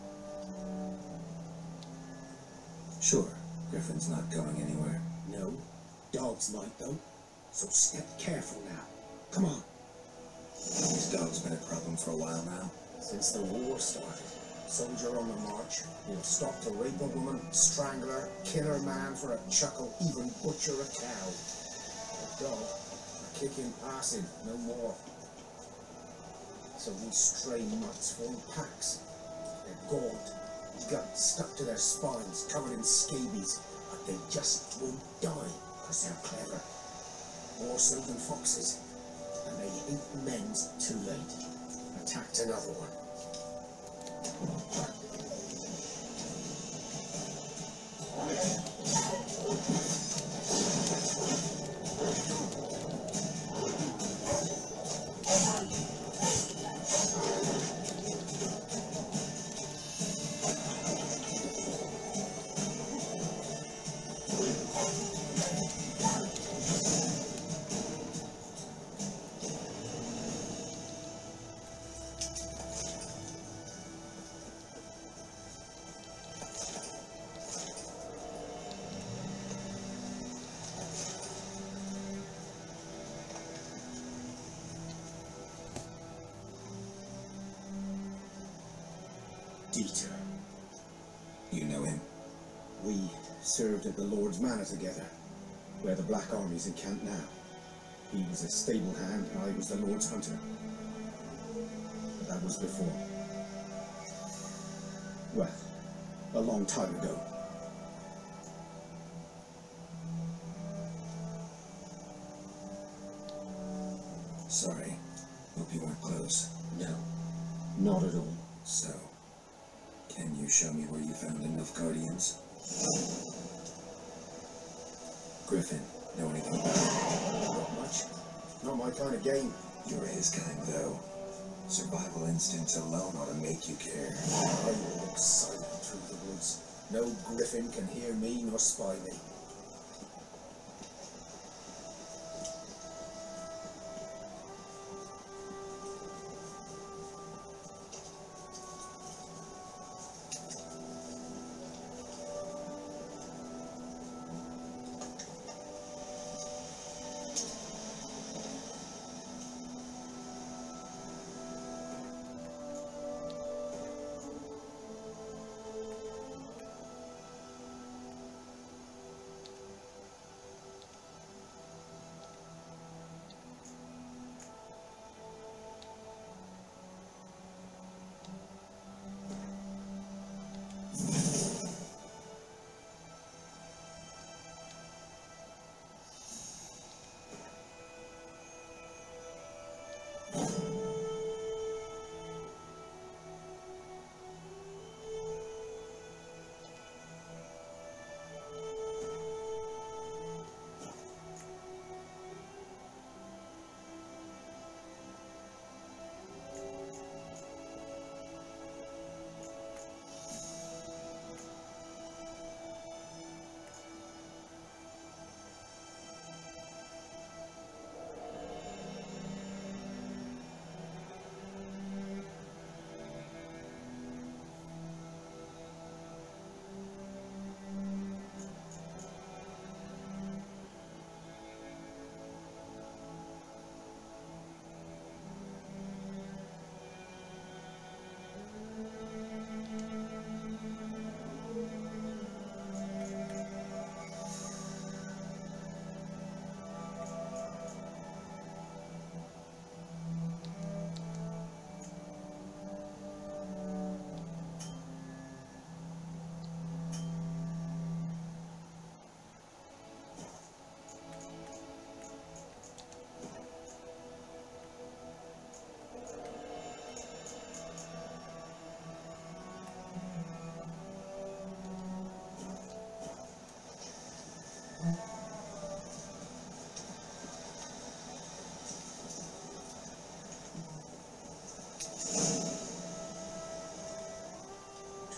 Sure. Griffin's not going anywhere. No. Dogs might, though. So step careful now. Come on. These dogs been a problem for a while now. Since the war started. Soldier on the march. He'll stop to rape a woman, strangle her, kill her man for a chuckle, even butcher a cow. A dog, a kick in passing, no more. So these stray mutts form packs. They're gaunt, guts stuck to their spines, covered in scabies, but they just won't die, because they're clever. More so than foxes. And they hate men's too late. Attacked another one. Dieter. You know him? We served at the Lord's Manor together, where the Black Army's encamped now. He was a stable hand, and I was the Lord's hunter. But that was before. Well, a long time ago. Sorry. Hope you weren't close. No, not at all. So, can you show me where you found enough guardians? Griffin, know anything about it? Not much. Not my kind of game. You're his kind, though. Survival instincts alone ought to make you care. I walk silent through the woods. No Griffin can hear me nor spy me.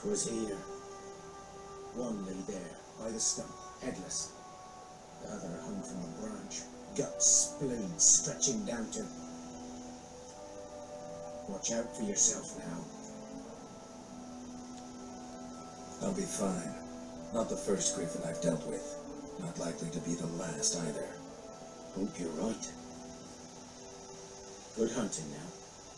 was here. One lay there, by the stump, headless. The other hung from a branch, guts, spleen stretching down to... Watch out for yourself now. I'll be fine. Not the first griffin I've dealt with. Not likely to be the last either. Hope you're right. Good hunting now.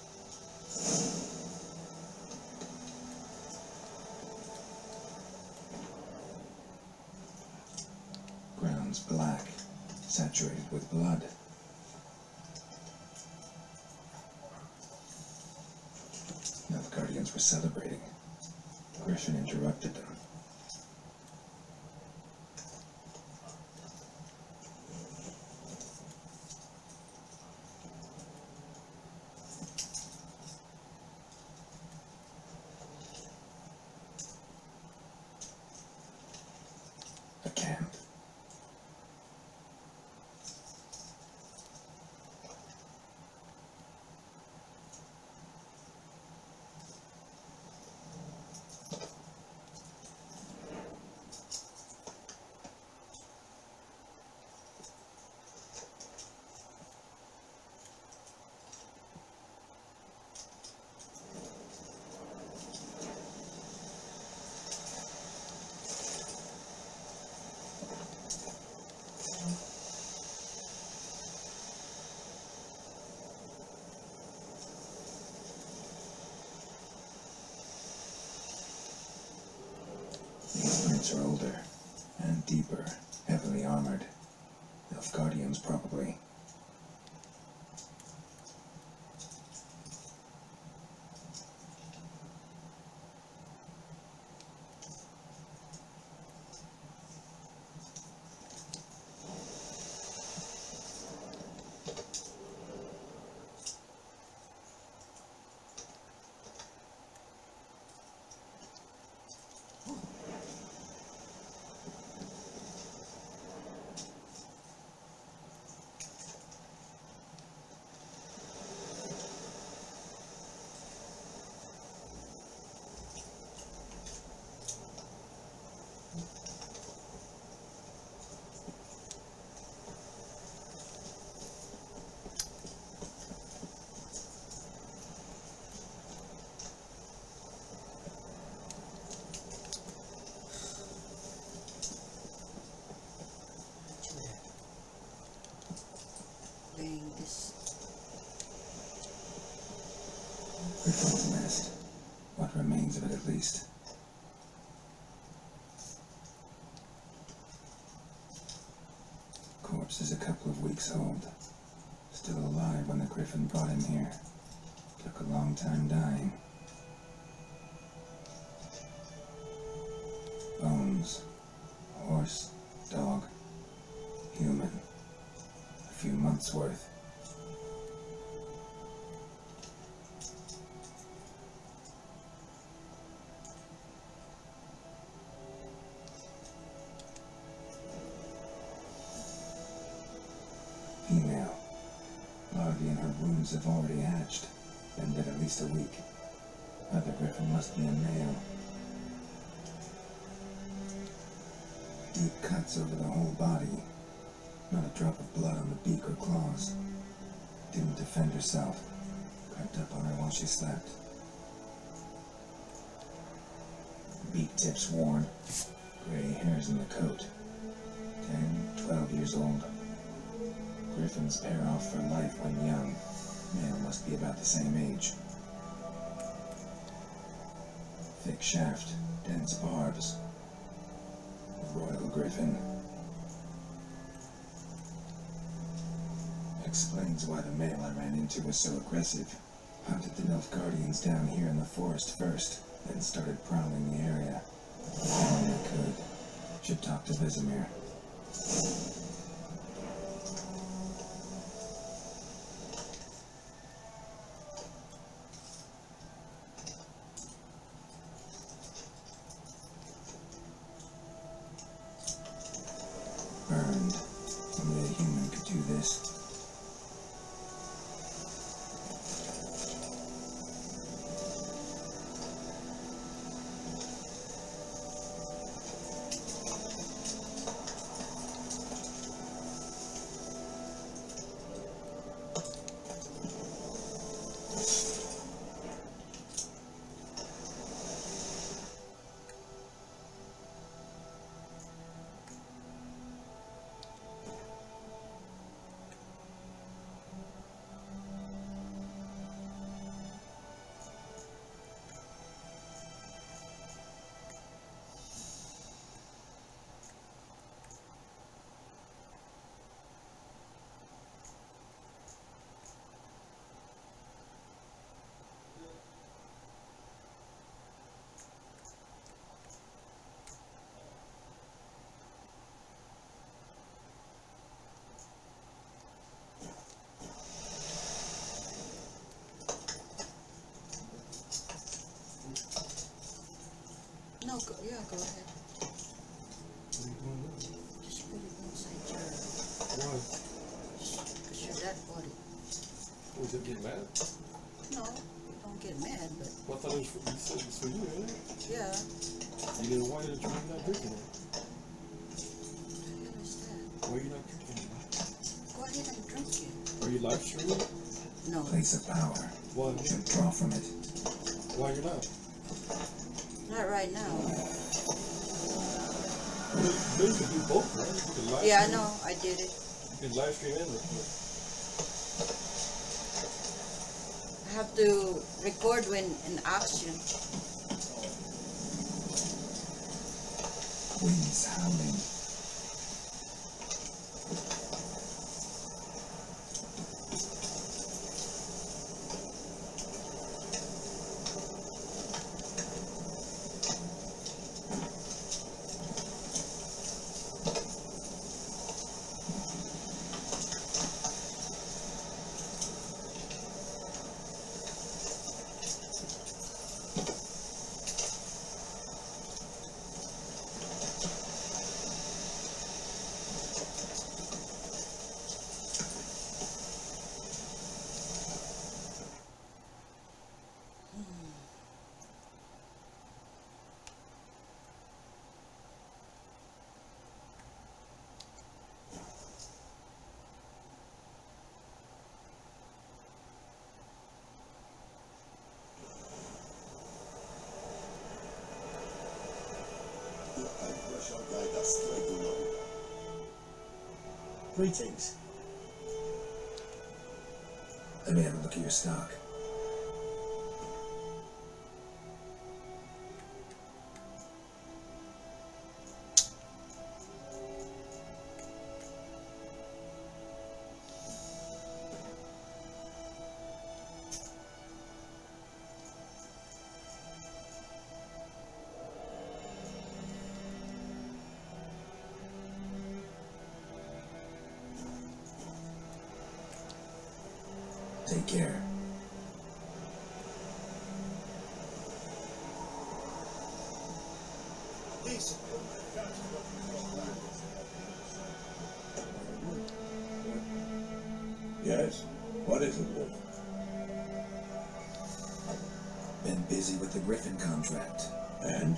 Ground's black, saturated with blood. Nilfgaardians were celebrating. Griffin interrupted them. A camp. Are older and deeper, heavily armored. Nilfgaardians, probably. This. Griffin's nest. What remains of it, at least. Corpse is a couple of weeks old. Still alive when the Griffin brought him here. Took a long time dying. Bones. Horse. Dog. Human. A few months' worth. Female. Larvae in her wounds have already hatched. Been dead at least a week. Other Griffin must be a male. Deep cuts over the whole body. Not a drop of blood on the beak or claws. Didn't defend herself. Crept up on her while she slept. Beak tips worn. Gray hairs in the coat. Ten, twelve years old. Griffins pair off for life when young. Male must be about the same age. Thick shaft, dense barbs. Royal Griffin. Explains why the male I ran into was so aggressive. Hunted the Nilfgaardians down here in the forest first, then started prowling the area. Found they could. Should talk to Vesemir. Burned. Only a human could do this. Why? Because your dad bought it. Was it get mad? No, don't get mad, but Well, I thought it was for, you said it was for you, ain't it? yeah. You didn't want it, you're not drinking it. I understand. Why are you not drinking it? Go ahead and drink it. Are you live streaming it? No. Place of power. Why? Should draw from it. Why you're not? Not right now. Well, you can do both, right? You can live Yeah, I stream. know. I did it. You can live stream and record. I have to record when in action. Winds howling. Greetings. Let me have a look at your stock. Take care. Yes? What is it, Wolf? Been busy with the Griffin contract. And?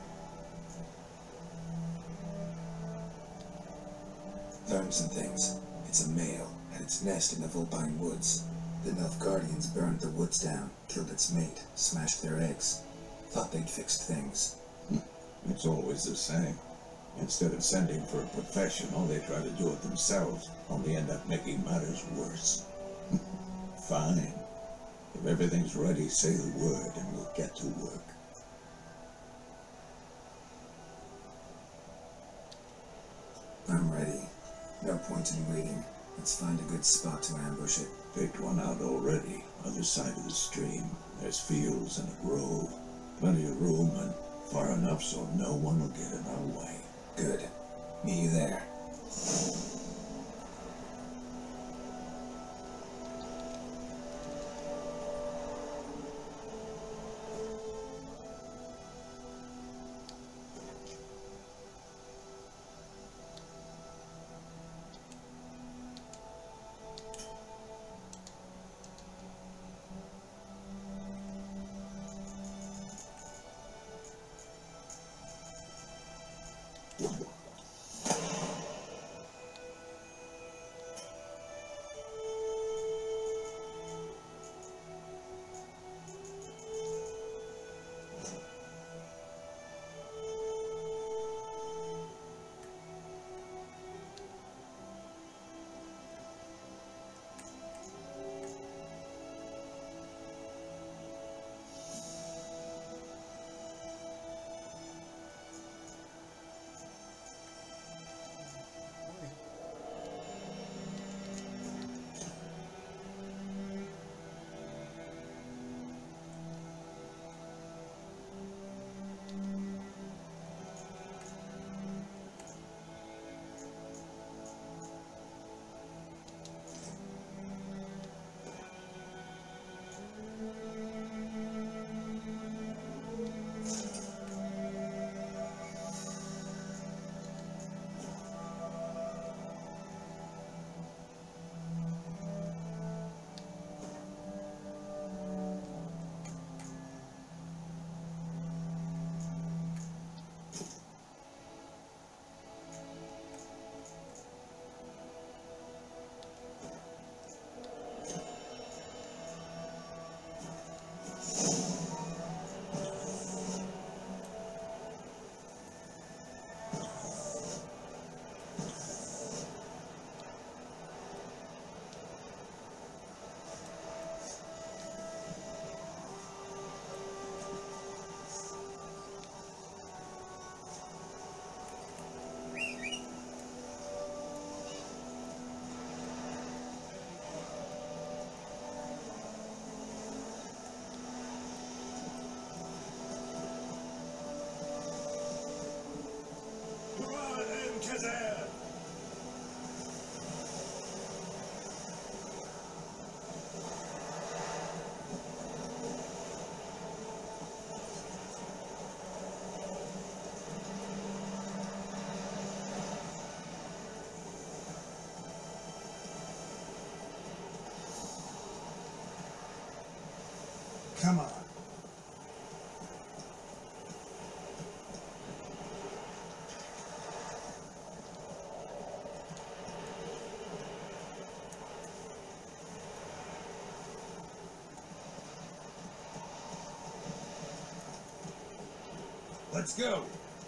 Learned some things. It's a male, had its nest in the Vulpine Woods. The Nilfgaardians burned the woods down, killed its mate, smashed their eggs. Thought they'd fixed things. It's always the same. Instead of sending for a professional, they try to do it themselves, only end up making matters worse. Fine. If everything's ready, say the word and we'll get to work. I'm ready. No point in waiting. Let's find a good spot to ambush it. Picked one out already, other side of the stream. There's fields and a grove. Plenty of room and far enough so no one will get in our way. Good. Meet you there. Come on. Let's go.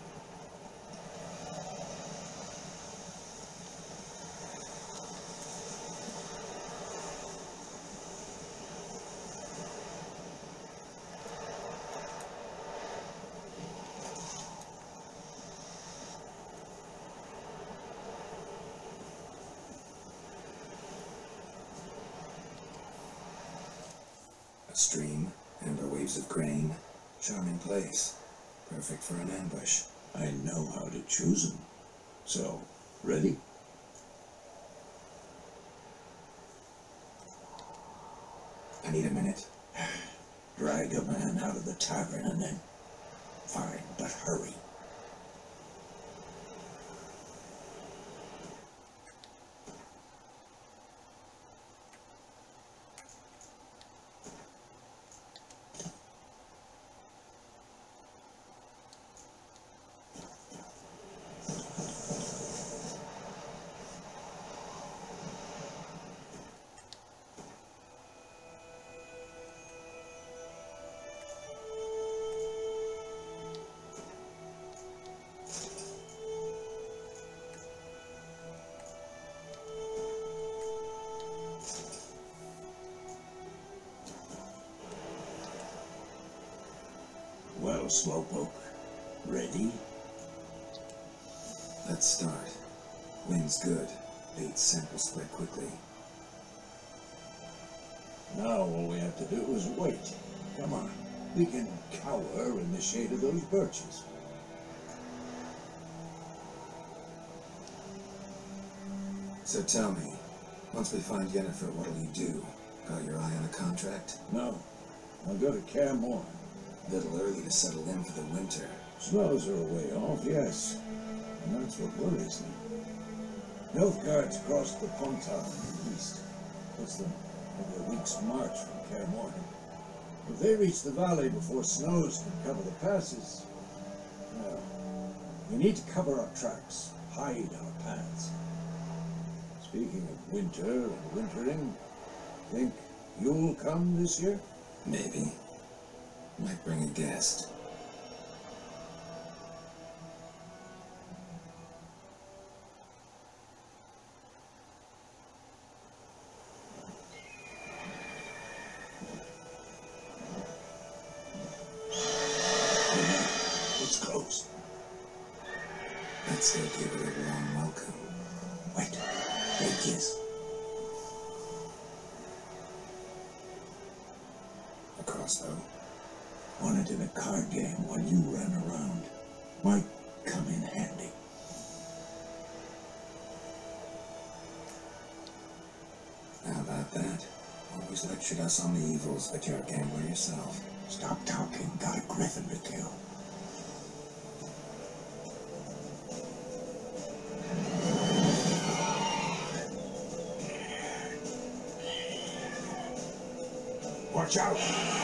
A stream, amber waves of grain, charming place. Perfect for an ambush. I know how to choose them. So, ready? I need a minute. Drag a man out of the tavern and then... Fine, but hurry. Well, Slowpoke, ready? Let's start. Wind's good. Bait sample spread quickly. Now all we have to do is wait. Come on. We can cower in the shade of those birches. So tell me, once we find Yennefer, what'll you do? Got your eye on a contract? No. I'll go to Kaer Morhen. Little early to settle in for the winter. Snows are a way off, yes. And that's what worries me. Nilfgaard's crossed the Pontar in the east. Puts them maybe a week's march from Kaer Morhen. If they reach the valley before snows can cover the passes, well, we need to cover our tracks, hide our paths. Speaking of winter and wintering, think you'll come this year? Maybe. Might bring a guest. It's close. I'd still give it a warm welcome. Wait, there it is. A crossbow. Won it in a card game while you ran around. Might come in handy. How about that? Always lectured us on the evils, but you're a gambler yourself. Stop talking. Got a griffin to kill. Watch out!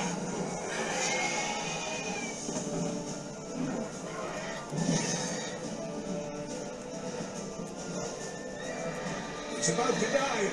It's about to die!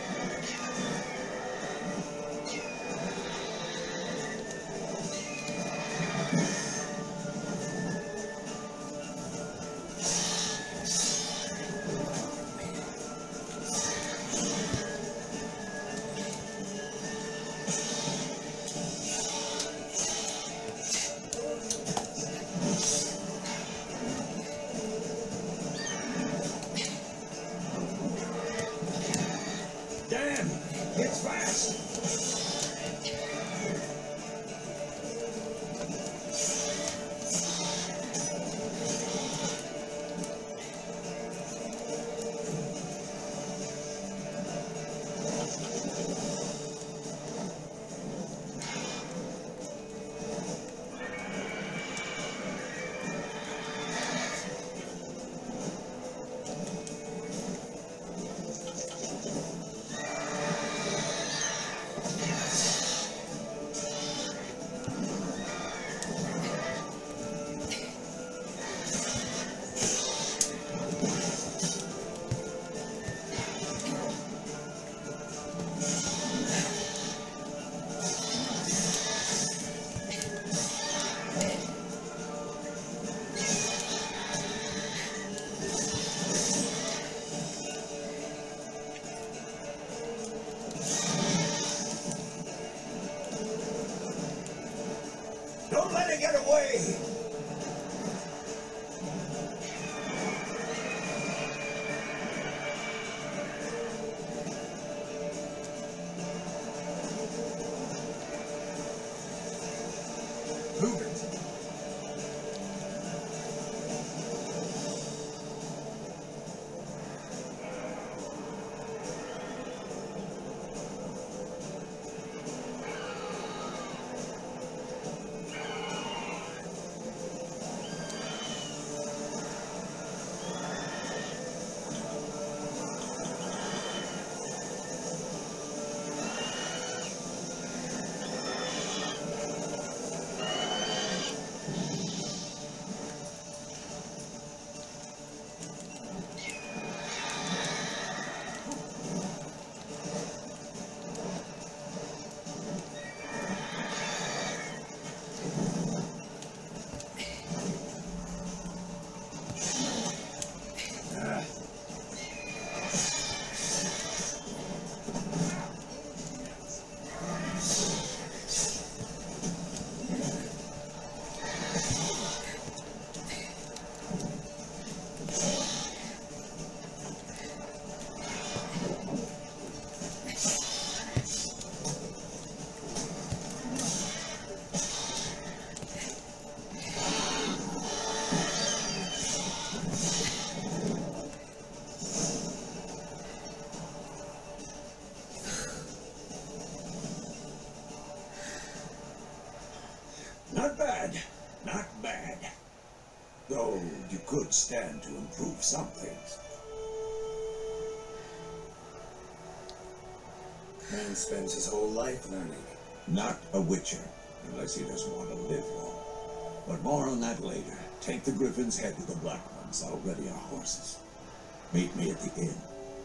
Damn! It's fast! stand to improve some things. Man spends his whole life learning. Not a witcher, unless he doesn't want to live long. But more on that later. Take the Griffin's head to the Black Ones. I'll ready our horses. Meet me at the inn.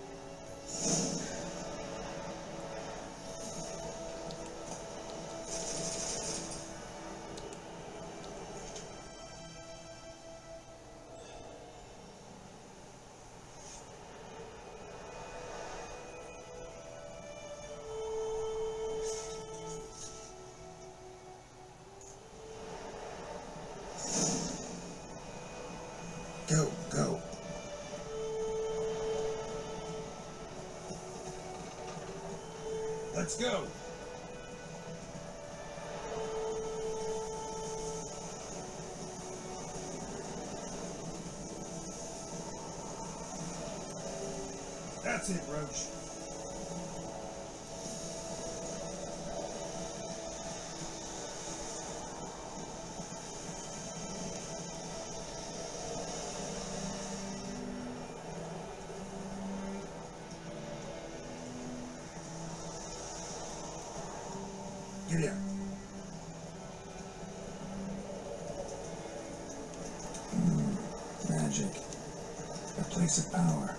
Go, go. Let's go. That's it, Roach. Get here. Mm, magic. A place of power.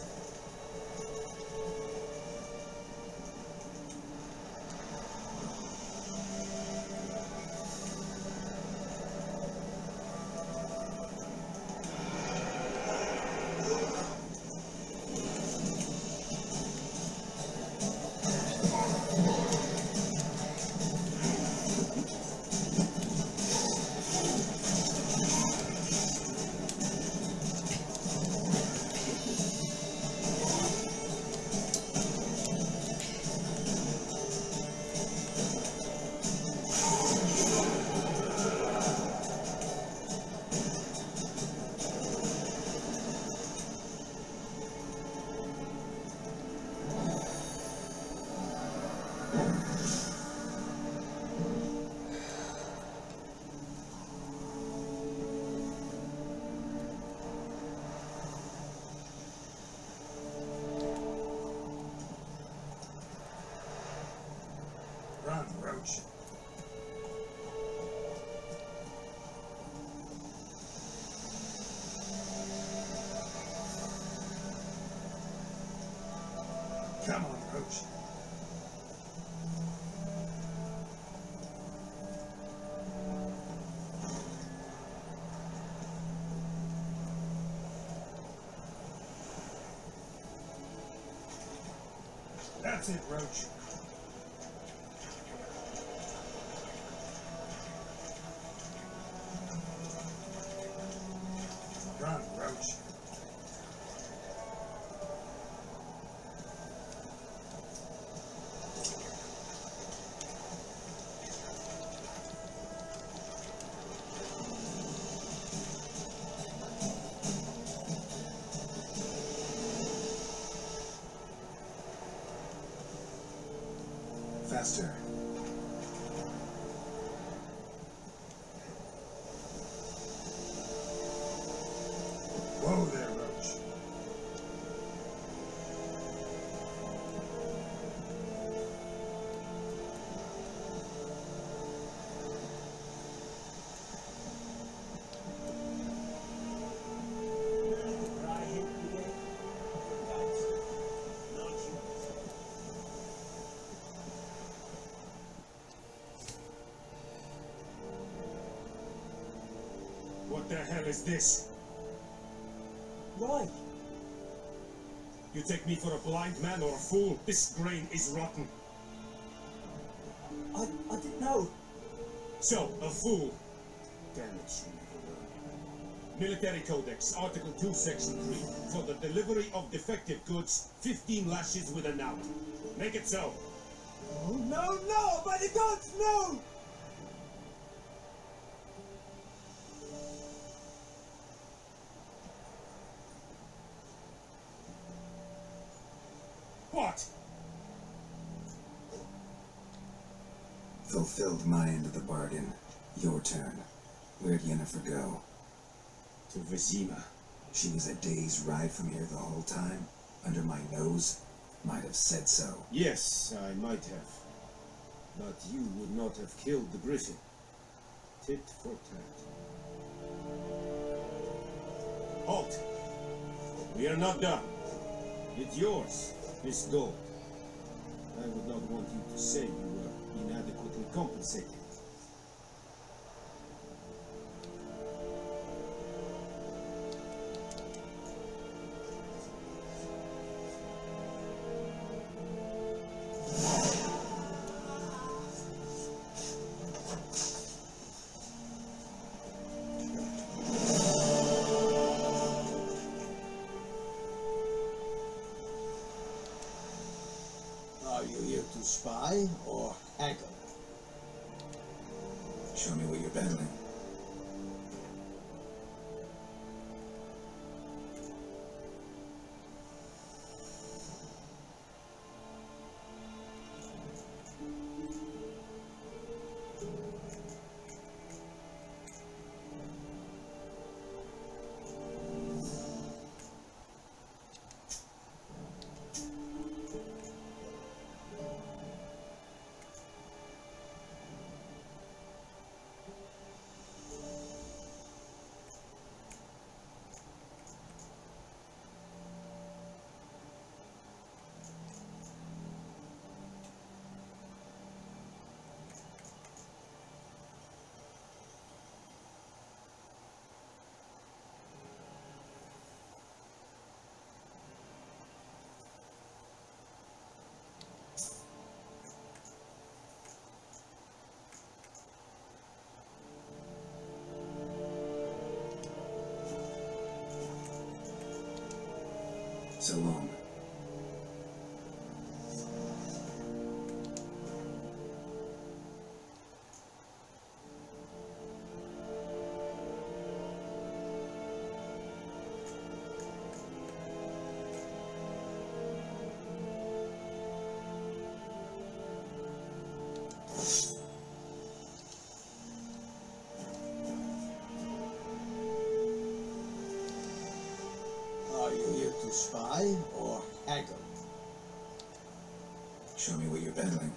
Run, Roach. Come on, Roach. That's it, Roach. Run, Roach. Faster. Whoa there, Roach. What the hell is this? Right. You take me for a blind man or a fool? This grain is rotten. I, I didn't know. So, a fool. Damn it, she never learned. Military Codex, Article two, Section three. For the delivery of defective goods, fifteen lashes with a knout. Make it so. Oh, no, no! By the gods, no! What? Fulfilled my end of the bargain. Your turn. Where'd Yennefer go? To Vizima. She was a day's ride from here the whole time, under my nose. Might have said so. Yes, I might have. But you would not have killed the griffin. Tit for tat. Halt! We are not done. It's yours, this gold. I would not want you to say you were inadequately compensated. Are you here to spy or haggle? Show me what you're peddling. So long. Are you here to spy or haggle? Show me what you're peddling.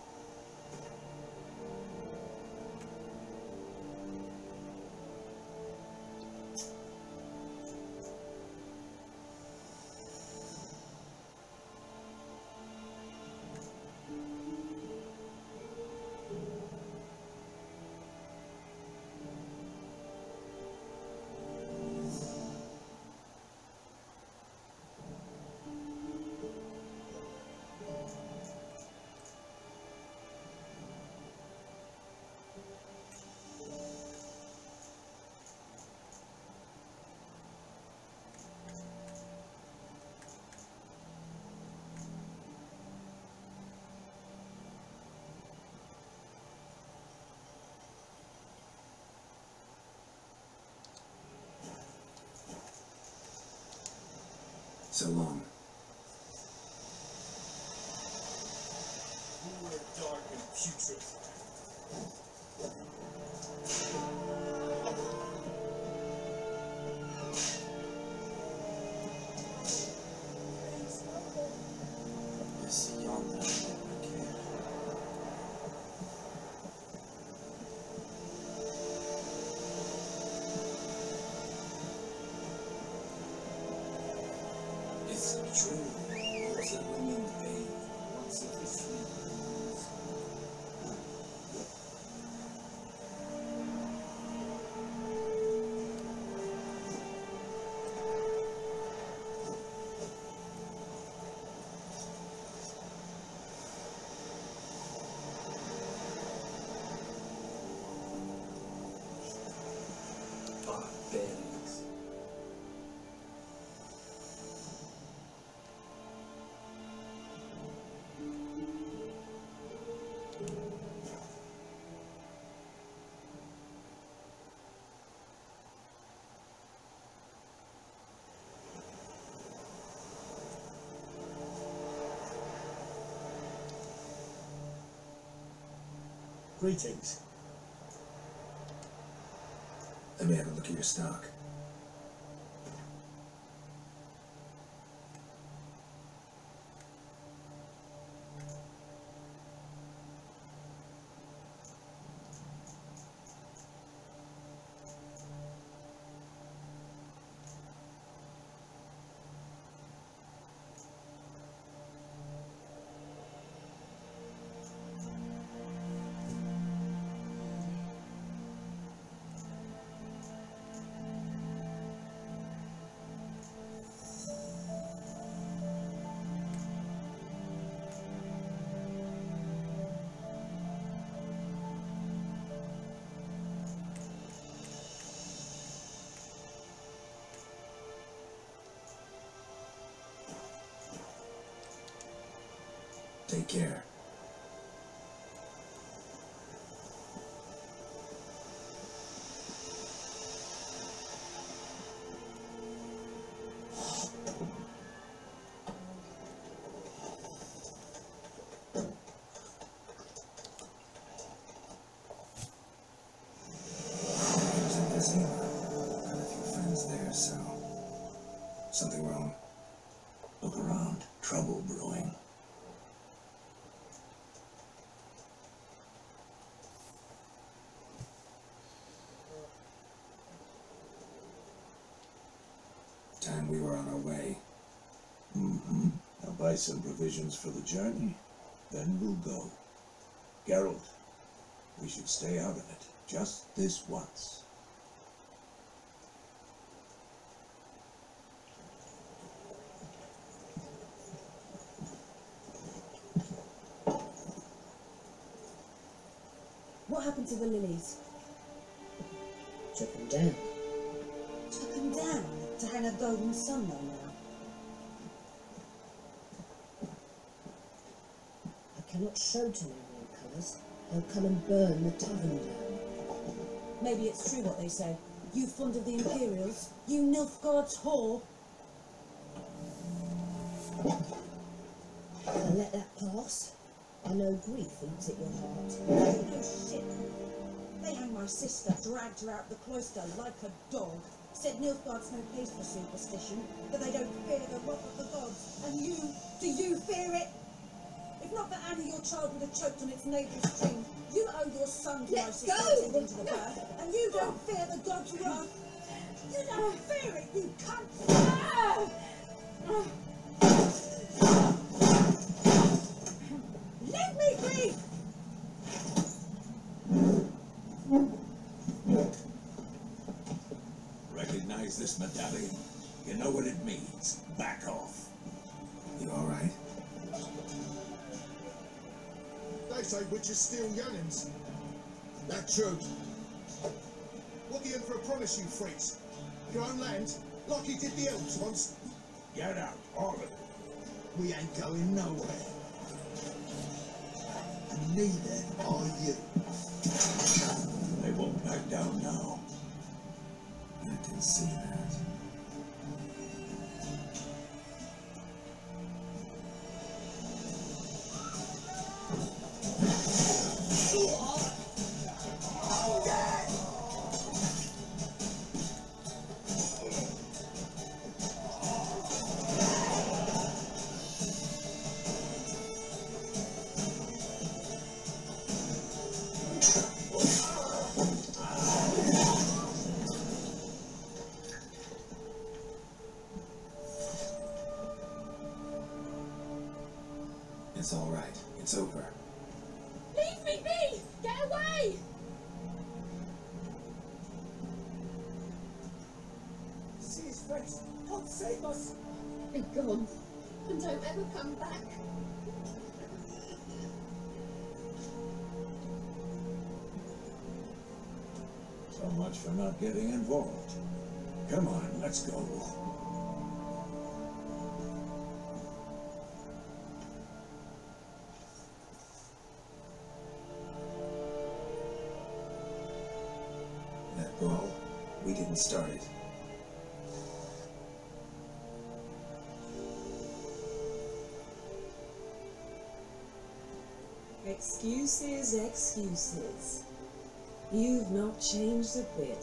So long. We're dark and putrid. You see yonder, okay. Is it true? Most of the women bathe once every three months. Barbarians. Greetings. Let me have a look at your stock. Take care. Something wrong? Look around. Trouble brewing. Time we were on our way. Mm-hmm. I'll buy some provisions for the journey. Then we'll go. Geralt, we should stay out of it. Just this once. What happened to the lilies? Took them down. Took them down to hang a golden sun on now. I cannot show to my real colours. They'll come and burn the tavern down. Maybe it's true what they say. You fond of the Imperials? You Nilfgaard's whore? I'll let that pass. I know grief eats at your heart. You know shit. They hanged my sister, dragged her out the cloister like a dog. Said Nilfgaard's no place for superstition, that they don't fear the wrath of the gods. And you, do you fear it? If not for Annie, your child would have choked on its navel string. You owe your son to my sister attending to the birth, and you don't fear the gods' wrath. You don't fear it, you cunt! Let me be! Recognize this medallion? You know what it means. Back off. You alright? They say witches steal young'uns. That true. What the Emperor promised you, freaks? Your own land, like he did the elves once. Get out, all of it. We ain't going nowhere. And neither are you. They won't back down now. I can see that. It's all right. It's over. Leave me be! Get away! See his face. God save us! Be gone, and don't ever come back. So much for not getting involved. Come on, let's go. That brawl, we didn't start it. Excuses, excuses. You've not changed a bit.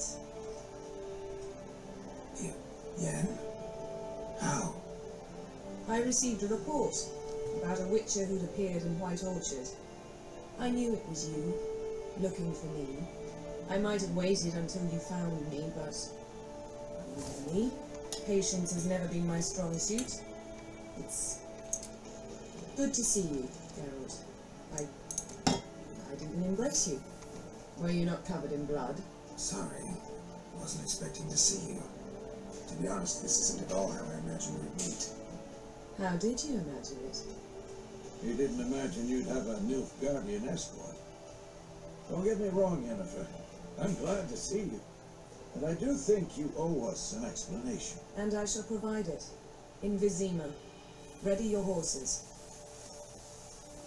Y- Yen? How? I received a report about a witcher who'd appeared in White Orchard. I knew it was you, looking for me. I might have waited until you found me, but you know me. Patience has never been my strong suit. It's good to see you, Geralt. I... I didn't embrace you. Were you not covered in blood? Sorry. Wasn't expecting to see you. To be honest, this isn't at all how I imagined we'd meet. How did you imagine it? You didn't imagine you'd have a Nilfgaardian escort. Don't get me wrong, Yennefer. I'm glad to see you. But I do think you owe us an explanation. And I shall provide it. In Vizima. Ready your horses.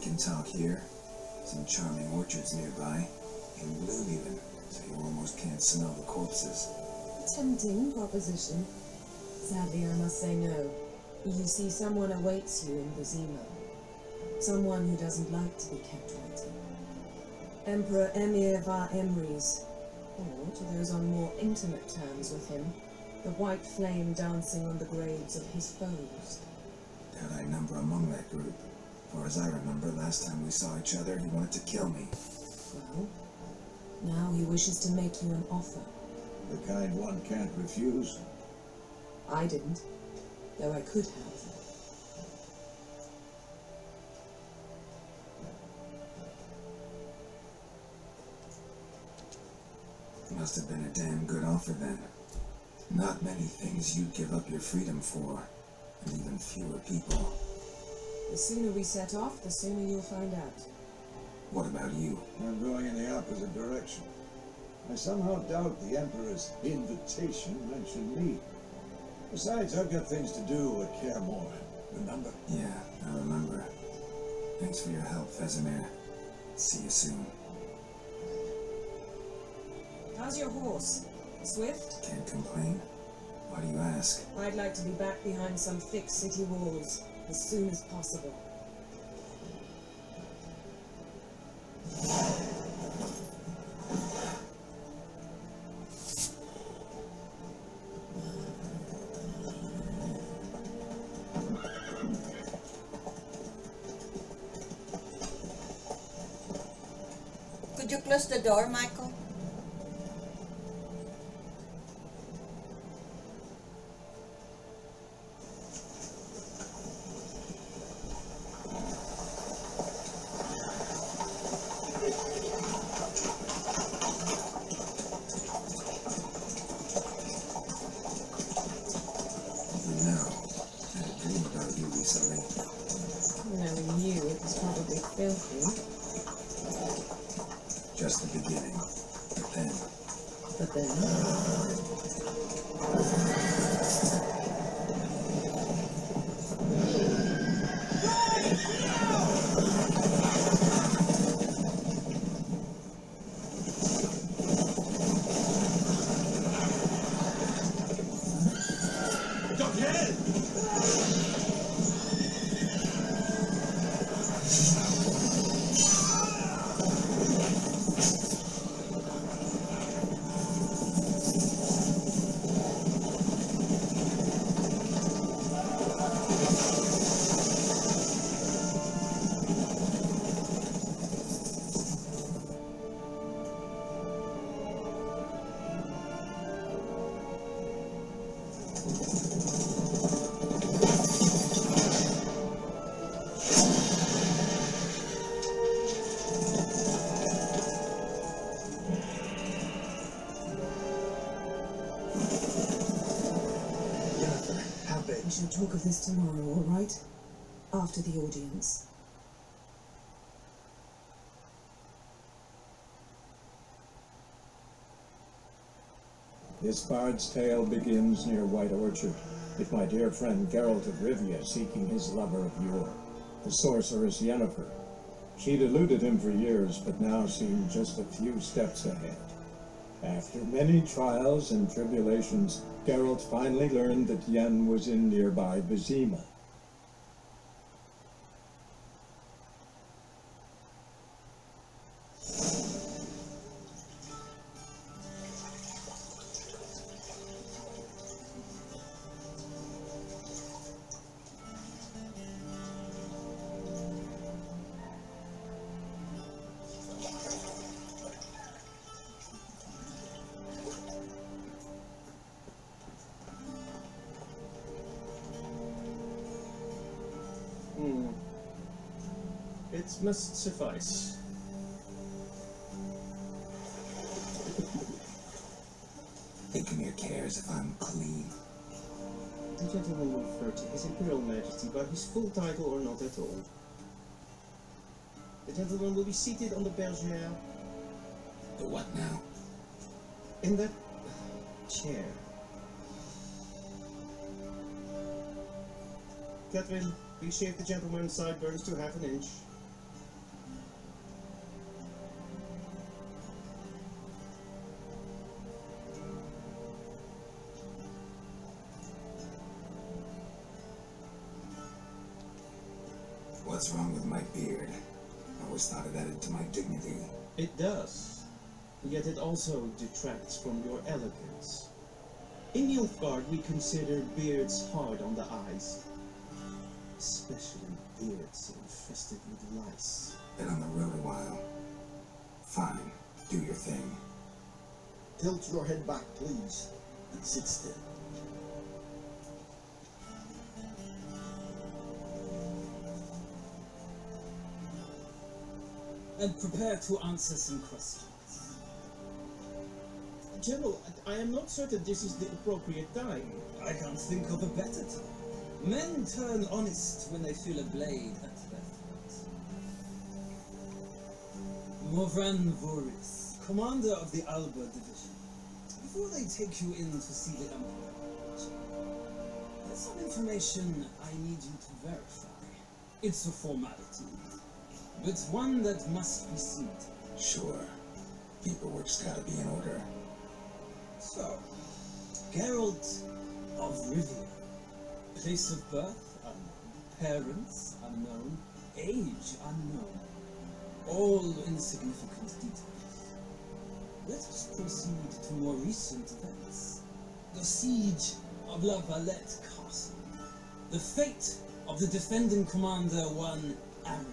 can talk here. Some charming orchards nearby. In bloom even, so you almost can't smell the corpses. Tempting proposition. Sadly, I must say no. You see, someone awaits you in Vizima. Someone who doesn't like to be kept waiting. Emperor Emir var Emrys, or to those on more intimate terms with him, the white flame dancing on the graves of his foes. Doubt I number among that group. For as I remember, last time we saw each other, he wanted to kill me. Well, now he wishes to make you an offer. The kind one can't refuse. I didn't, though I could have. Must have been a damn good offer then. Not many things you'd give up your freedom for, and even fewer people. The sooner we set off, the sooner you'll find out. What about you? I'm going in the opposite direction. I somehow doubt the Emperor's invitation mentioned me. Besides, I've got things to do at Kaer Morhen, remember? Yeah, I remember. Thanks for your help, Vesemir. See you soon. How's your horse? Swift? Can't complain. Why do you ask? I'd like to be back behind some thick city walls as soon as possible. Could you close the door, Michael? Just the beginning. But then... But then... We shall talk of this tomorrow, all right? After the audience. This bard's tale begins near White Orchard, with my dear friend Geralt of Rivia seeking his lover of yore, the sorceress Yennefer. She'd eluded him for years, but now seemed just a few steps ahead. After many trials and tribulations, Geralt finally learned that Yen was in nearby Vizima. Hmm. It must suffice. Thinking cares if I'm clean. The gentleman will refer to His Imperial Majesty by his full title or not at all. The gentleman will be seated on the bergère. The what now? In that chair. Catherine, please shave the gentleman's sideburns to half an inch. What's wrong with my beard? I always thought it added to my dignity. It does, yet it also detracts from your elegance. In Nilfgaard, we consider beards hard on the eyes, especially beards infested with lice. Been on the road a while. Fine, do your thing. Tilt your head back, please, and sit still. And prepare to answer some questions. General, I am not certain this is the appropriate time. I can't think of a better time. Men turn honest when they feel a blade at their throat. Morvan Voris, commander of the Alba Division. Before they take you in to see the Emperor, there's some information I need you to verify. It's a formality, but one that must be seen to. Sure. Paperwork's gotta be in order. So, Geralt of Rivia. Place of birth unknown. Parents unknown. Age unknown. All insignificant details. Let us proceed to more recent events. The siege of La Valette Castle. The fate of the defending commander, one Aaron.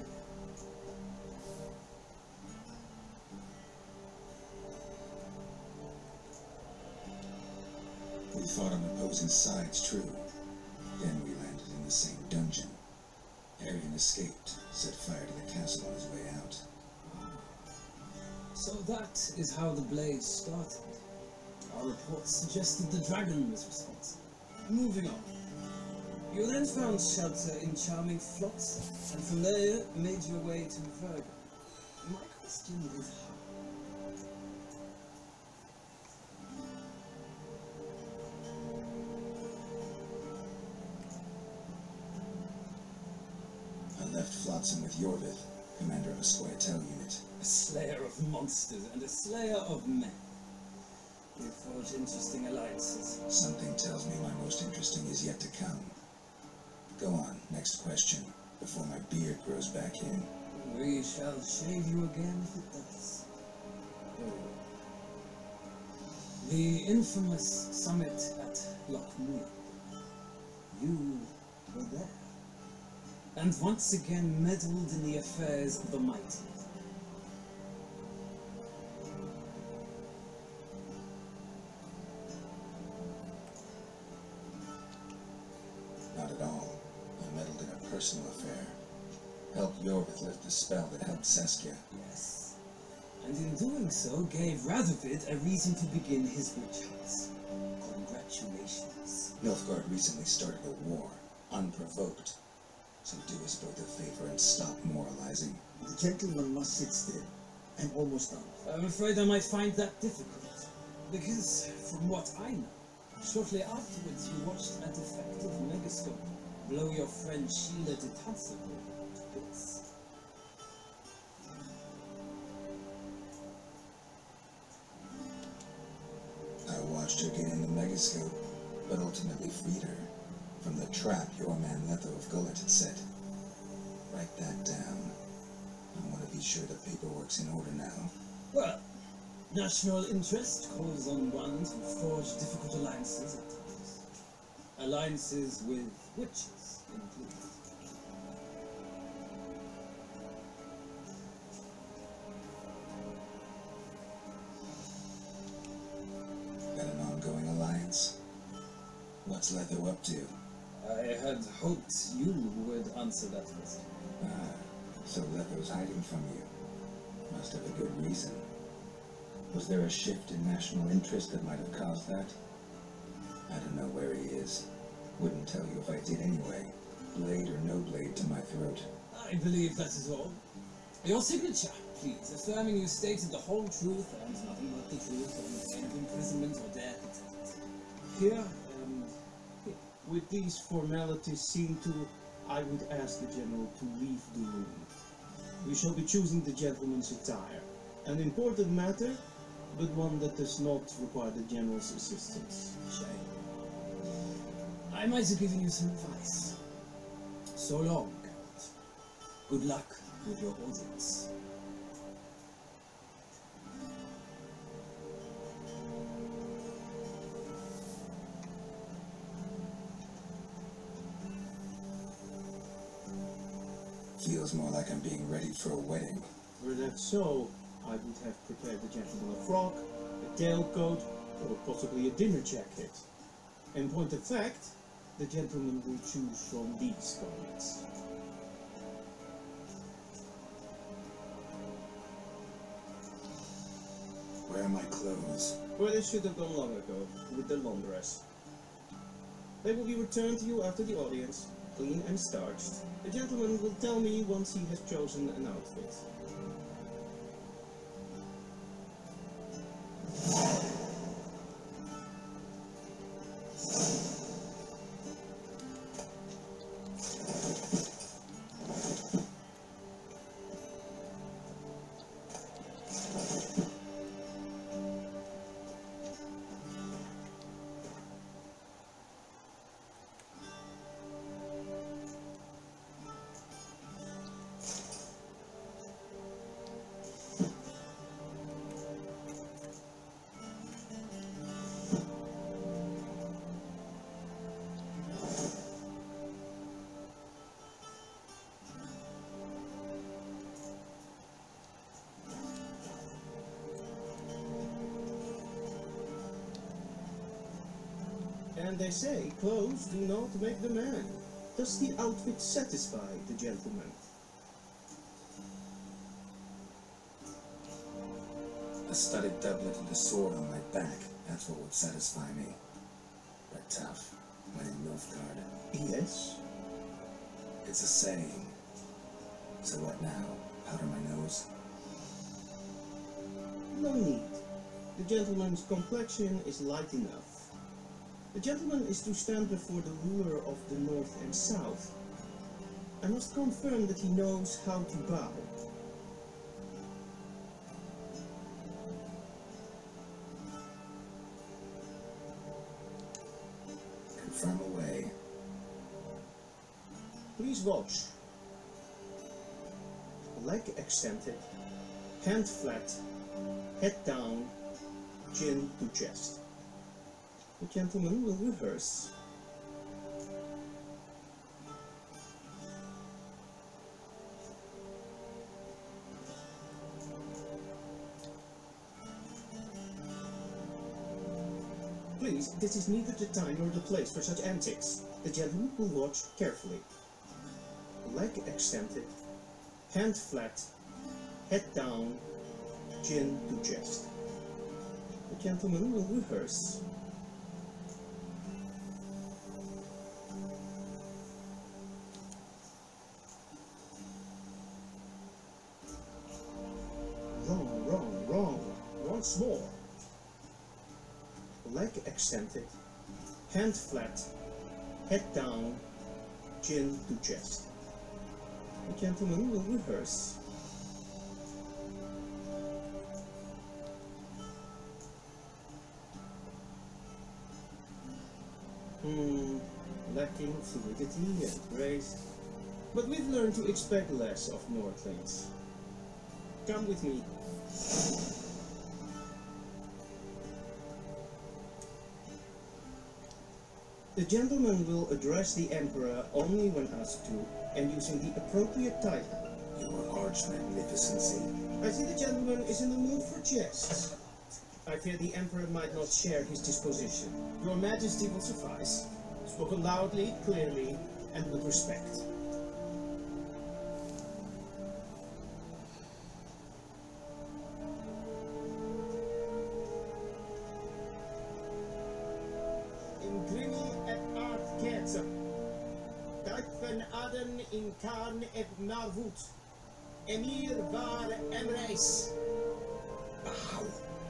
We fought on opposing sides, true. Then we landed in the same dungeon. Arian escaped, set fire to the castle on his way out. So that is how the blaze started. Our reports suggested the dragon was responsible. Moving on. You then found shelter in charming Flotsam, and from there made your way to Verga. My question is how? I left Flotsam with Yorvith, commander of a Scoia'tael unit. A slayer of monsters and a slayer of men. We forged interesting alliances. Something tells me my most interesting is yet to come. Go on, next question, before my beard grows back in. We shall shave you again if it does. The infamous summit at Loch Muir. You were there. And once again meddled in the affairs of the mighty. Not at all. I meddled in a personal affair. Helped Yorvith lift the spell that held Saskia. Yes. And in doing so, gave Radovid a reason to begin his witch hunts. Congratulations. Nilfgaard recently started a war, unprovoked. So do us both a favor and stop moralizing. The gentleman must sit still. I'm almost done. I'm afraid I might find that difficult. Because, from what I know, shortly afterwards you watched a defective megascope blow your friend Sheila de Tansevo to bits. I watched her get in the megascope, but ultimately freed her from the trap your man Letho of Gullet had set. Write that down. I want to be sure the paperwork's in order now. Well, national interest calls on one to forge difficult alliances at times. Alliances with witches, included. Got an ongoing alliance? What's Letho up to? I had hoped you would answer that question. Ah, so Letho's hiding from you. Must have a good reason. Was there a shift in national interest that might have caused that? I don't know where he is. Wouldn't tell you if I did anyway. Blade or no blade to my throat. I believe that is all. Your signature, please, affirming you stated the whole truth and nothing but the truth on pain of imprisonment or death. Here, um, with these formalities seen to, I would ask the General to leave the room. We shall be choosing the gentleman's attire. An important matter, but one that does not require the General's assistance. Shame. I might have given you some advice. So long, Geralt. Good luck with your audience. Feels more like I'm being ready for a wedding. Were that so, I would have prepared the gentleman a frock, a tailcoat, or possibly a dinner jacket. In point of fact, the gentleman will choose from these garments. Where are my clothes? Well, they should have gone long ago, with the laundress. They will be returned to you after the audience, clean and starched. The gentleman will tell me once he has chosen an outfit. And they say clothes do not make the man. Does the outfit satisfy the gentleman? A studded doublet and a sword on my back, that's what would satisfy me. But tough, when in Nilfgaard. Yes? It's a saying. So what now? Powder my nose? No need. The gentleman's complexion is light enough. The gentleman is to stand before the ruler of the North and South. I must confirm that he knows how to bow. Confirm away. Please watch. Leg extended, hand flat, head down, chin to chest. The gentleman will rehearse. Please, this is neither the time nor the place for such antics. The gentleman will watch carefully. Leg extended, hand flat, head down, chin to chest. The gentleman will rehearse. Wrong, wrong, wrong. Once more. Leg extended, hand flat, head down, chin to chest. The gentleman will rehearse. Hmm, lacking fluidity and grace. But we've learned to expect less of Nordlings. Come with me. The gentleman will address the Emperor only when asked to, and using the appropriate title. Your arch magnificency. I see the gentleman is in the mood for jests. I fear the Emperor might not share his disposition. Your Majesty will suffice. Spoken loudly, clearly, and with respect. In Grimmy et Art Ketzer. Duikven Aden in Khan et Marwood. Emir var Emreis. Bow.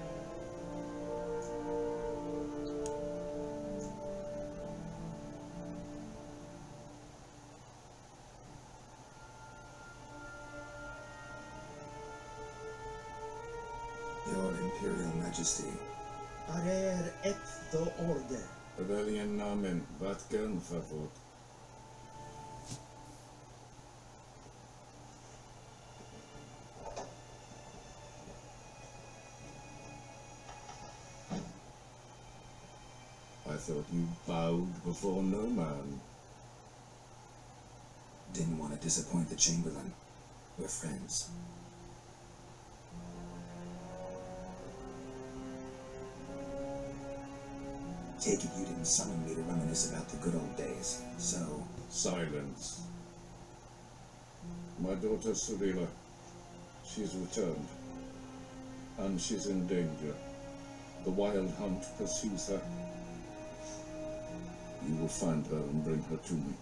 Your Imperial Majesty. Arer et do orde. Rebellion namen, wat kan vervoerd. thought you bowed before no man. Didn't want to disappoint the Chamberlain. We're friends. Take it you didn't summon me to reminisce about the good old days, so... Silence. My daughter Cirilla, she's returned. And she's in danger. The Wild Hunt pursues her. You will find her and bring her to me.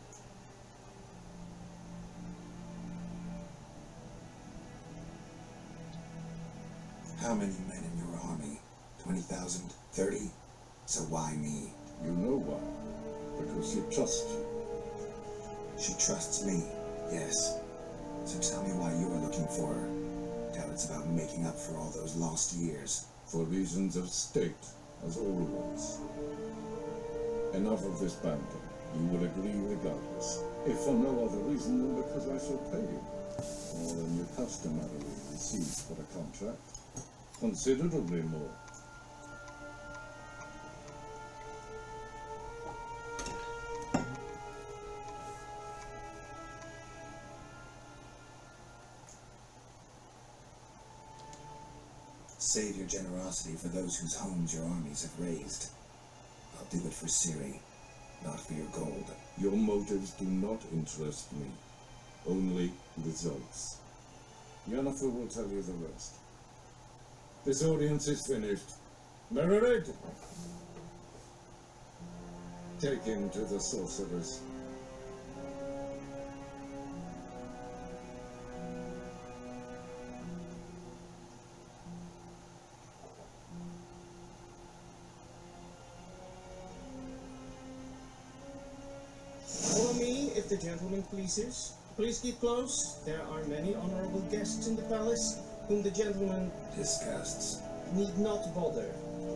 How many men in your army? twenty thousand? thirty? So why me? You know why. Because she trusts you. She trusts me, yes. So tell me why you're looking for her. Doubt it's about making up for all those lost years. For reasons of state, as always. Enough of this banter. You will agree regardless. If for no other reason than because I shall pay you. More than you customarily receive for a contract. Considerably more. Save your generosity for those whose homes your armies have razed. I'll do it for Ciri, not for your gold. Your motives do not interest me. Only results. Yennefer will tell you the rest. This audience is finished. Mererid! Take him to the sorceress. Follow me, if the gentleman pleases. Please keep close. There are many honorable guests in the palace, whom the gentleman disgusts. Need not bother.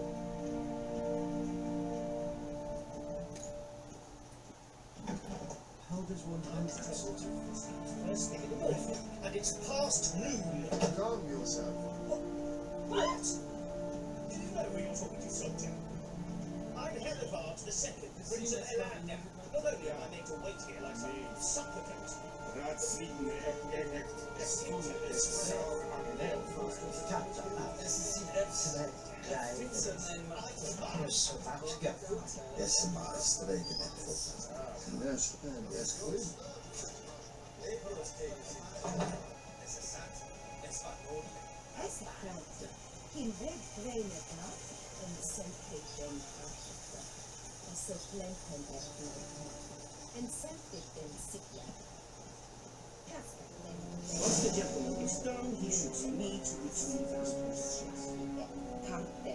How does one use this? First thing in the morning, and it's past noon. Calm yourself. What? Do you know who you're talking to, Soldier? I'm Helivard the Second, the Prince of Elan. Not only am I made to wait here like some supplicant, That's the Once the gentleman is done, he should see me to retrieve those possessions. Count them.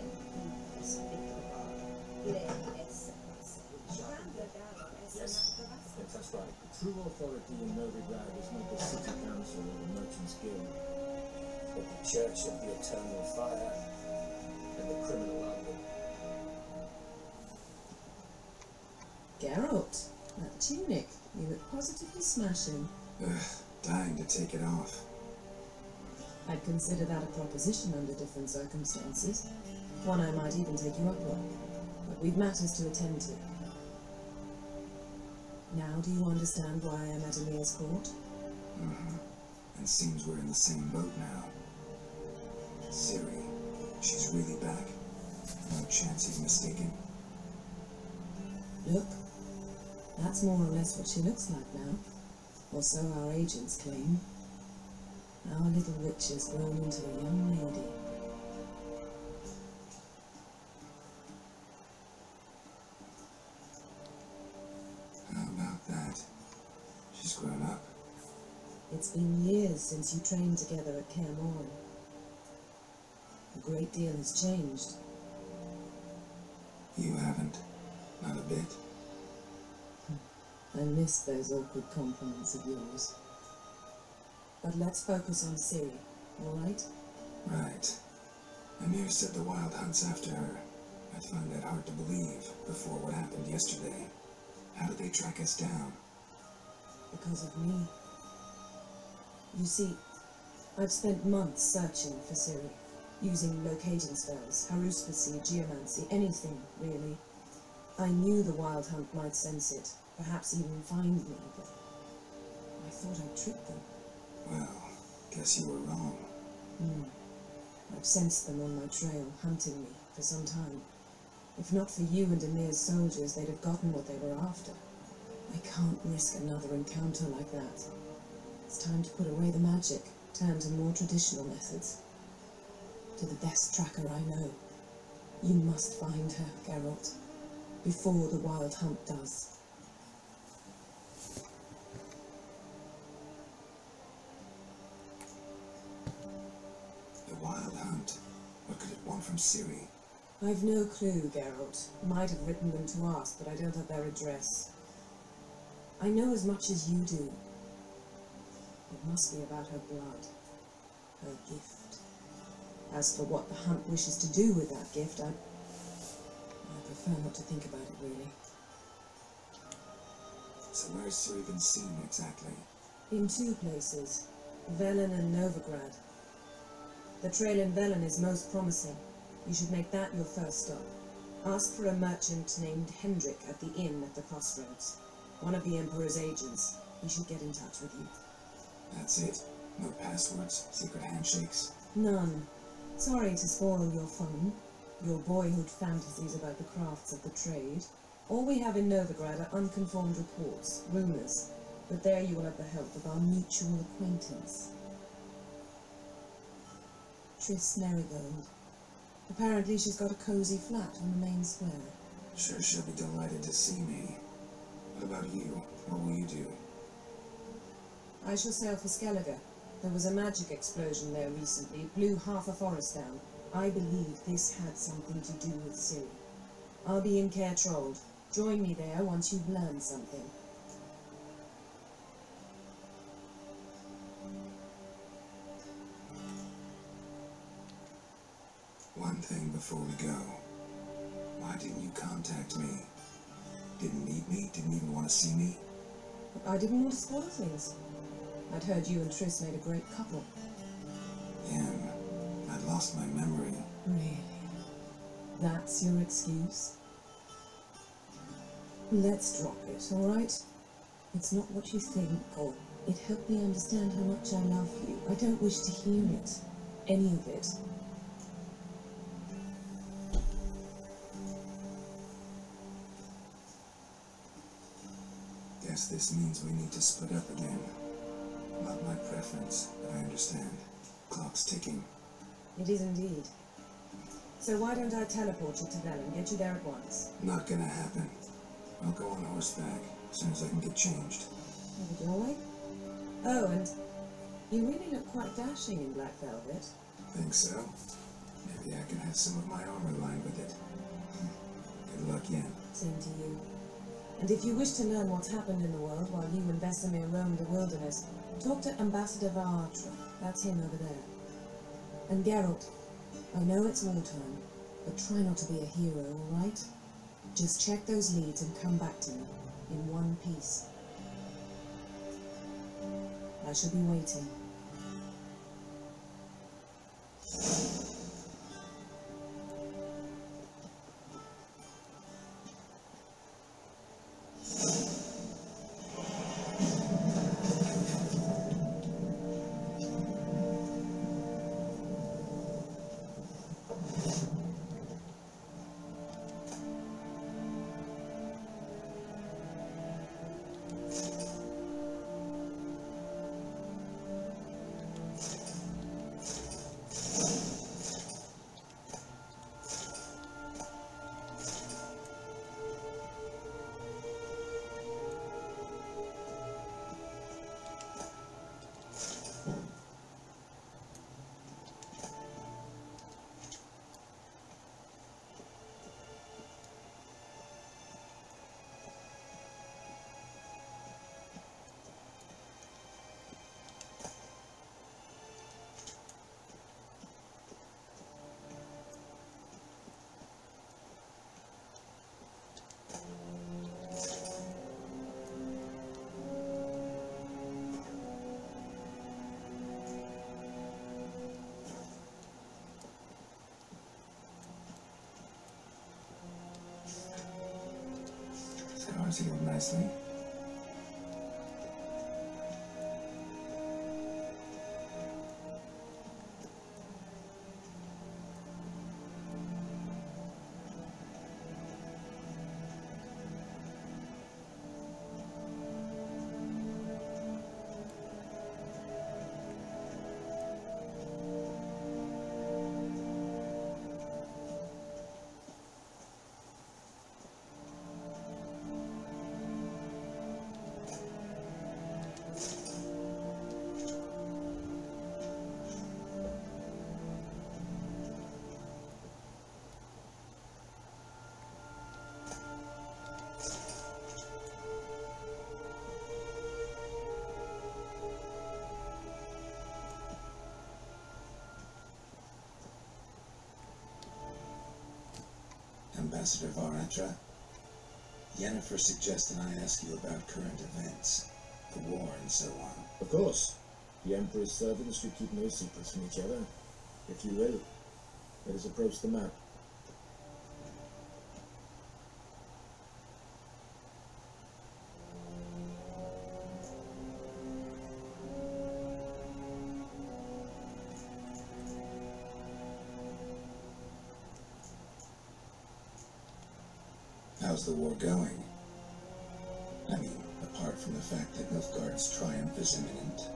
Yes, yes, that's right. The true authority in Novigrad is not the city council or the merchants' guild, but the Church of the Eternal Fire and the criminal army. Geralt, that tunic. You look positively smashing. Ugh, dying to take it off. I'd consider that a proposition under different circumstances. One I might even take you up on. But we've matters to attend to. Now do you understand why I'm at Emir's court? Mm-hmm. And seems we're in the same boat now. Ciri, she's really back. No chance he's mistaken. Look, that's more or less what she looks like now. Or so our agents claim. Our little witch has grown into a young lady. How about that? She's grown up. It's been years since you trained together at Kaer Morhen. A great deal has changed. You haven't. Not a bit. I miss those awkward compliments of yours. But let's focus on Ciri, all right? Right. Emir said the Wild Hunt's after her. I'd find that hard to believe before what happened yesterday. How did they track us down? Because of me. You see, I've spent months searching for Ciri, using locating spells, haruspicy, geomancy, anything, really. I knew the Wild Hunt might sense it, perhaps even find me, but I thought I'd tricked them. Well, guess you were wrong. Hmm. I've sensed them on my trail, hunting me, for some time. If not for you and Amir's soldiers, they'd have gotten what they were after. I can't risk another encounter like that. It's time to put away the magic, turn to more traditional methods. To the best tracker I know. You must find her, Geralt, before the Wild Hunt does. The Wild Hunt? What could it want from Ciri? I've no clue, Geralt. Might have written them to ask, but I don't have their address. I know as much as you do. It must be about her blood, her gift. As for what the Hunt wishes to do with that gift, I... I prefer not to think about it, really. So where's Ciri been seen, exactly? In two places, Velen and Novigrad. The trail in Velen is most promising. You should make that your first stop. Ask for a merchant named Hendrik at the inn at the crossroads. One of the Emperor's agents. He should get in touch with you. That's it? No passwords, secret handshakes? None. Sorry to spoil your fun, your boyhood fantasies about the crafts of the trade. All we have in Novigrad are unconfirmed reports, rumours, but there you will have the help of our mutual acquaintance. Triss Merigold. Apparently she's got a cosy flat on the main square. Sure she'll be delighted to see me. What about you? What will you do? I shall sail for Skellige. There was a magic explosion there recently. It blew half a forest down. I believe this had something to do with Ciri. I'll be in Caer Trolde. Join me there once you've learned something. One thing before we go. Why didn't you contact me? Didn't need me? Didn't even want to see me? I didn't want to spoil things. I'd heard you and Triss made a great couple. Yen, I'd lost my memory. Really? That's your excuse? Let's drop it, all right? It's not what you think, or it helped me understand how much I love you. I don't wish to hear it. Any of it. Guess this means we need to split up again. Not my preference, but I understand. Clock's ticking. It is indeed. So why don't I teleport you to Velen, get you there at once? Not gonna happen. I'll go on horseback as soon as I can get changed. Over your way? Oh, and you really look quite dashing in black velvet. Think so? Maybe I can have some of my armor lined with it. Good luck, Yen. Same to you. And if you wish to learn what's happened in the world while you and Vesemir roam the wilderness, talk to Ambassador Vaatra. That's him over there. And Geralt, I know it's wartime, but try not to be a hero, all right? Just check those leads and come back to me, in one piece. I shall be waiting. Scars healed nicely. Ambassador Varatra, Yennefer suggested I ask you about current events, the war and so on. Of course. The Emperor's servants should keep no secrets from each other. If you will, let us approach the map. How's the war going? I mean, apart from the fact that Nilfgaard's triumph is imminent.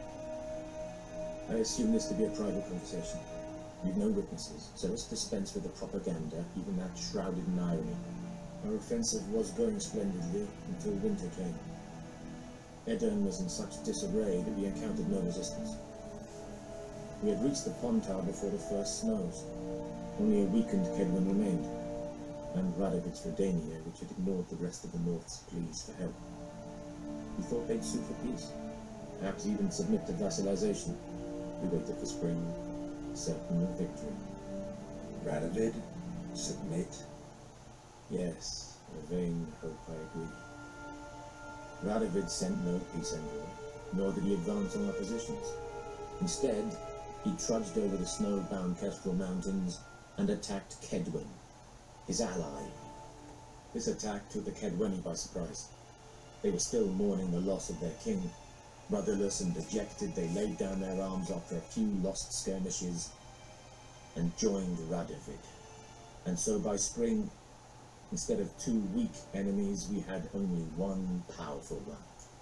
I assume this to be a private conversation. We've no witnesses, so let's dispense with the propaganda, even that shrouded in irony. Our offensive was going splendidly until winter came. Edirn was in such disarray that we encountered no resistance. We had reached the Pontar before the first snows. Only a weakened Kedwen remained, and Radovid's Redania, which had ignored the rest of the North's pleas for help. We thought they'd sue for peace, perhaps even submit to vassalization. We waited for spring, certain of victory. Radovid? Submit? Yes, a vain hope, I agree. Radovid sent no peace envoy, nor did he advance on our positions. Instead, he trudged over the snow-bound Kestrel Mountains and attacked Kedwen, his ally. This attack took the Kedweni by surprise. They were still mourning the loss of their king. Rudderless and dejected, they laid down their arms after a few lost skirmishes and joined Radovid. And so by spring, instead of two weak enemies, we had only one powerful one.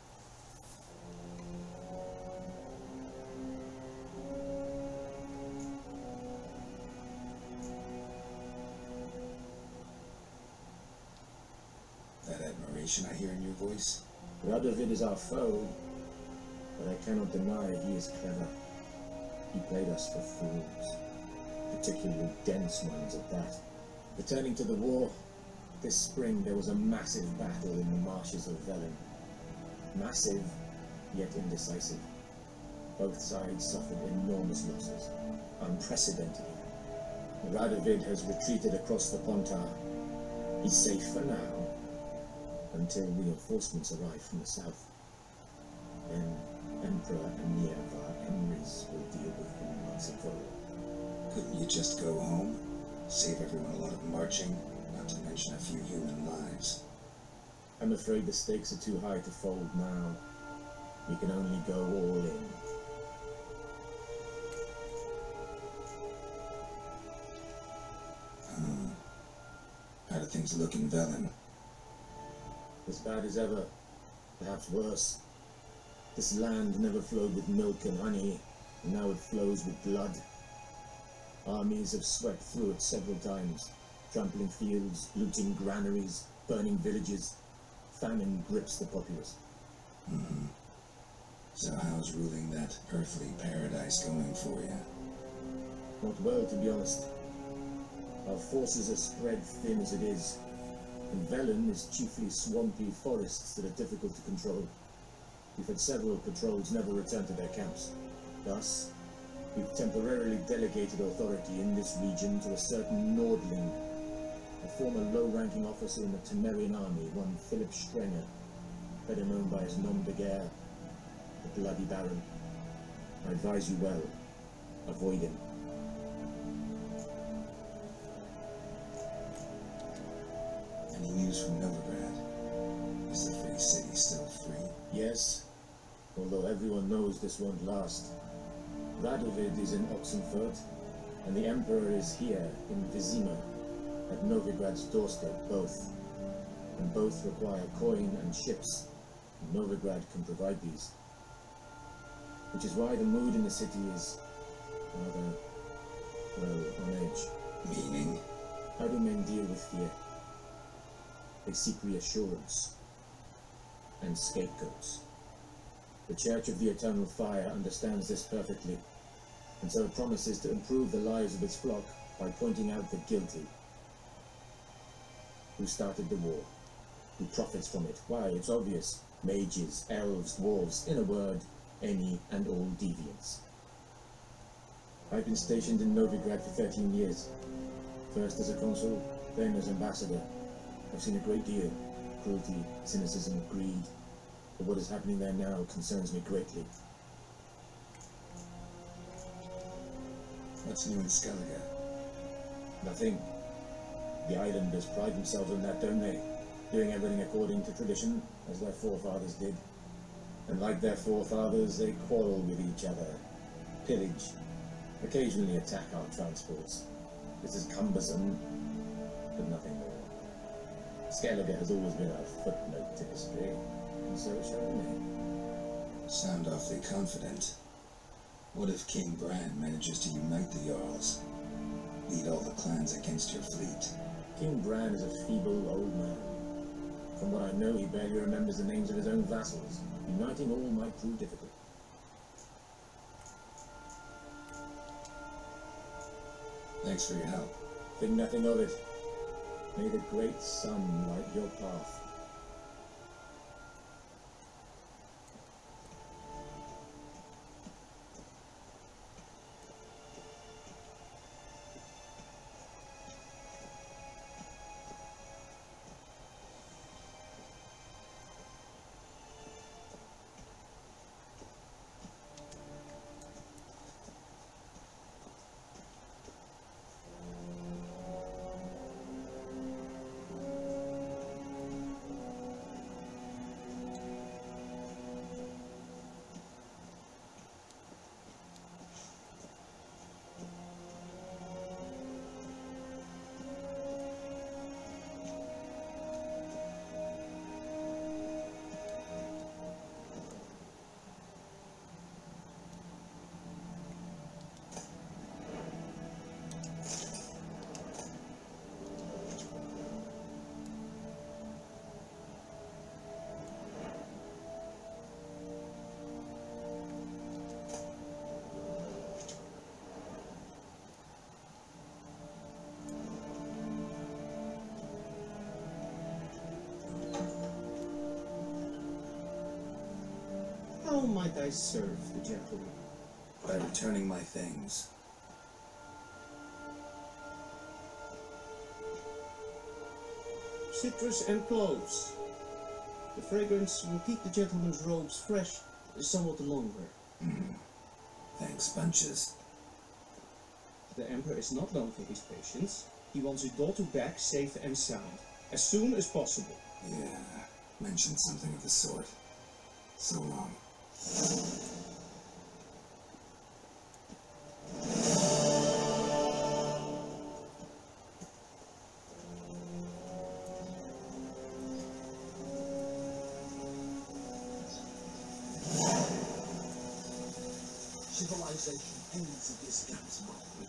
That admiration I hear in your voice? Radovid is our foe, but I cannot deny he is clever. He played us for fools, particularly dense ones at that. Returning to the war, this spring there was a massive battle in the marshes of Velen. Massive, yet indecisive. Both sides suffered enormous losses, unprecedented. Radovid has retreated across the Pontar. He's safe for now, until reinforcements arrive from the south. Then Emperor Emhyvar Emrys will deal with him once and for all. Couldn't you just go home? Save everyone a lot of marching, not to mention a few human lives. I'm afraid the stakes are too high to fold now. We can only go all in. Hmm. How do things look in Velen? As bad as ever, perhaps worse. This land never flowed with milk and honey, and now it flows with blood. Armies have swept through it several times, trampling fields, looting granaries, burning villages. Famine grips the populace. Mm-hmm. So how's ruling that earthly paradise going for you? Not well, to be honest. Our forces are spread thin as it is, and Velen is chiefly swampy forests that are difficult to control. We've had several patrols never return to their camps. Thus, we've temporarily delegated authority in this region to a certain Nordling, a former low-ranking officer in the Temerian army, one Philip Strenger, better known by his nom de guerre, the Bloody Baron. I advise you well, avoid him. Any news from Novigrad? although everyone knows this won't last. Radovid is in Oxenfurt, and the Emperor is here in Vizima, at Novigrad's doorstep, both. And both require coin and ships, and Novigrad can provide these. Which is why the mood in the city is rather, well, on edge. Meaning? How do men deal with fear? They seek reassurance and scapegoats. The Church of the Eternal Fire understands this perfectly, and so it promises to improve the lives of its flock by pointing out the guilty. Who started the war? Who profits from it? Why, it's obvious. Mages, elves, dwarves, in a word, any and all deviants. I've been stationed in Novigrad for thirteen years. First as a consul, then as ambassador. I've seen a great deal. Cruelty, cynicism, greed. But what is happening there now concerns me greatly. What's new in Skellige? Nothing. The islanders pride themselves on that, don't they? Doing everything according to tradition, as their forefathers did. And like their forefathers, they quarrel with each other, pillage, occasionally attack our transports. This is cumbersome, but nothing more. Skellige has always been a footnote to history, and so it shall remain. Sound awfully confident. What if King Bran manages to unite the Jarls? Lead all the clans against your fleet? King Bran is a feeble old man. From what I know, he barely remembers the names of his own vassals. Uniting all might prove difficult. Thanks for your help. Think nothing of it. May the great sun light your path. How might I serve the gentleman? By returning my things. Citrus and cloves. The fragrance will keep the gentleman's robes fresh somewhat longer. Mm. Thanks, bunches. The Emperor is not known for his patience. He wants his daughter back safe and sound, as soon as possible. Yeah, mentioned something of the sort. So long. Civilization ends at this game's moment.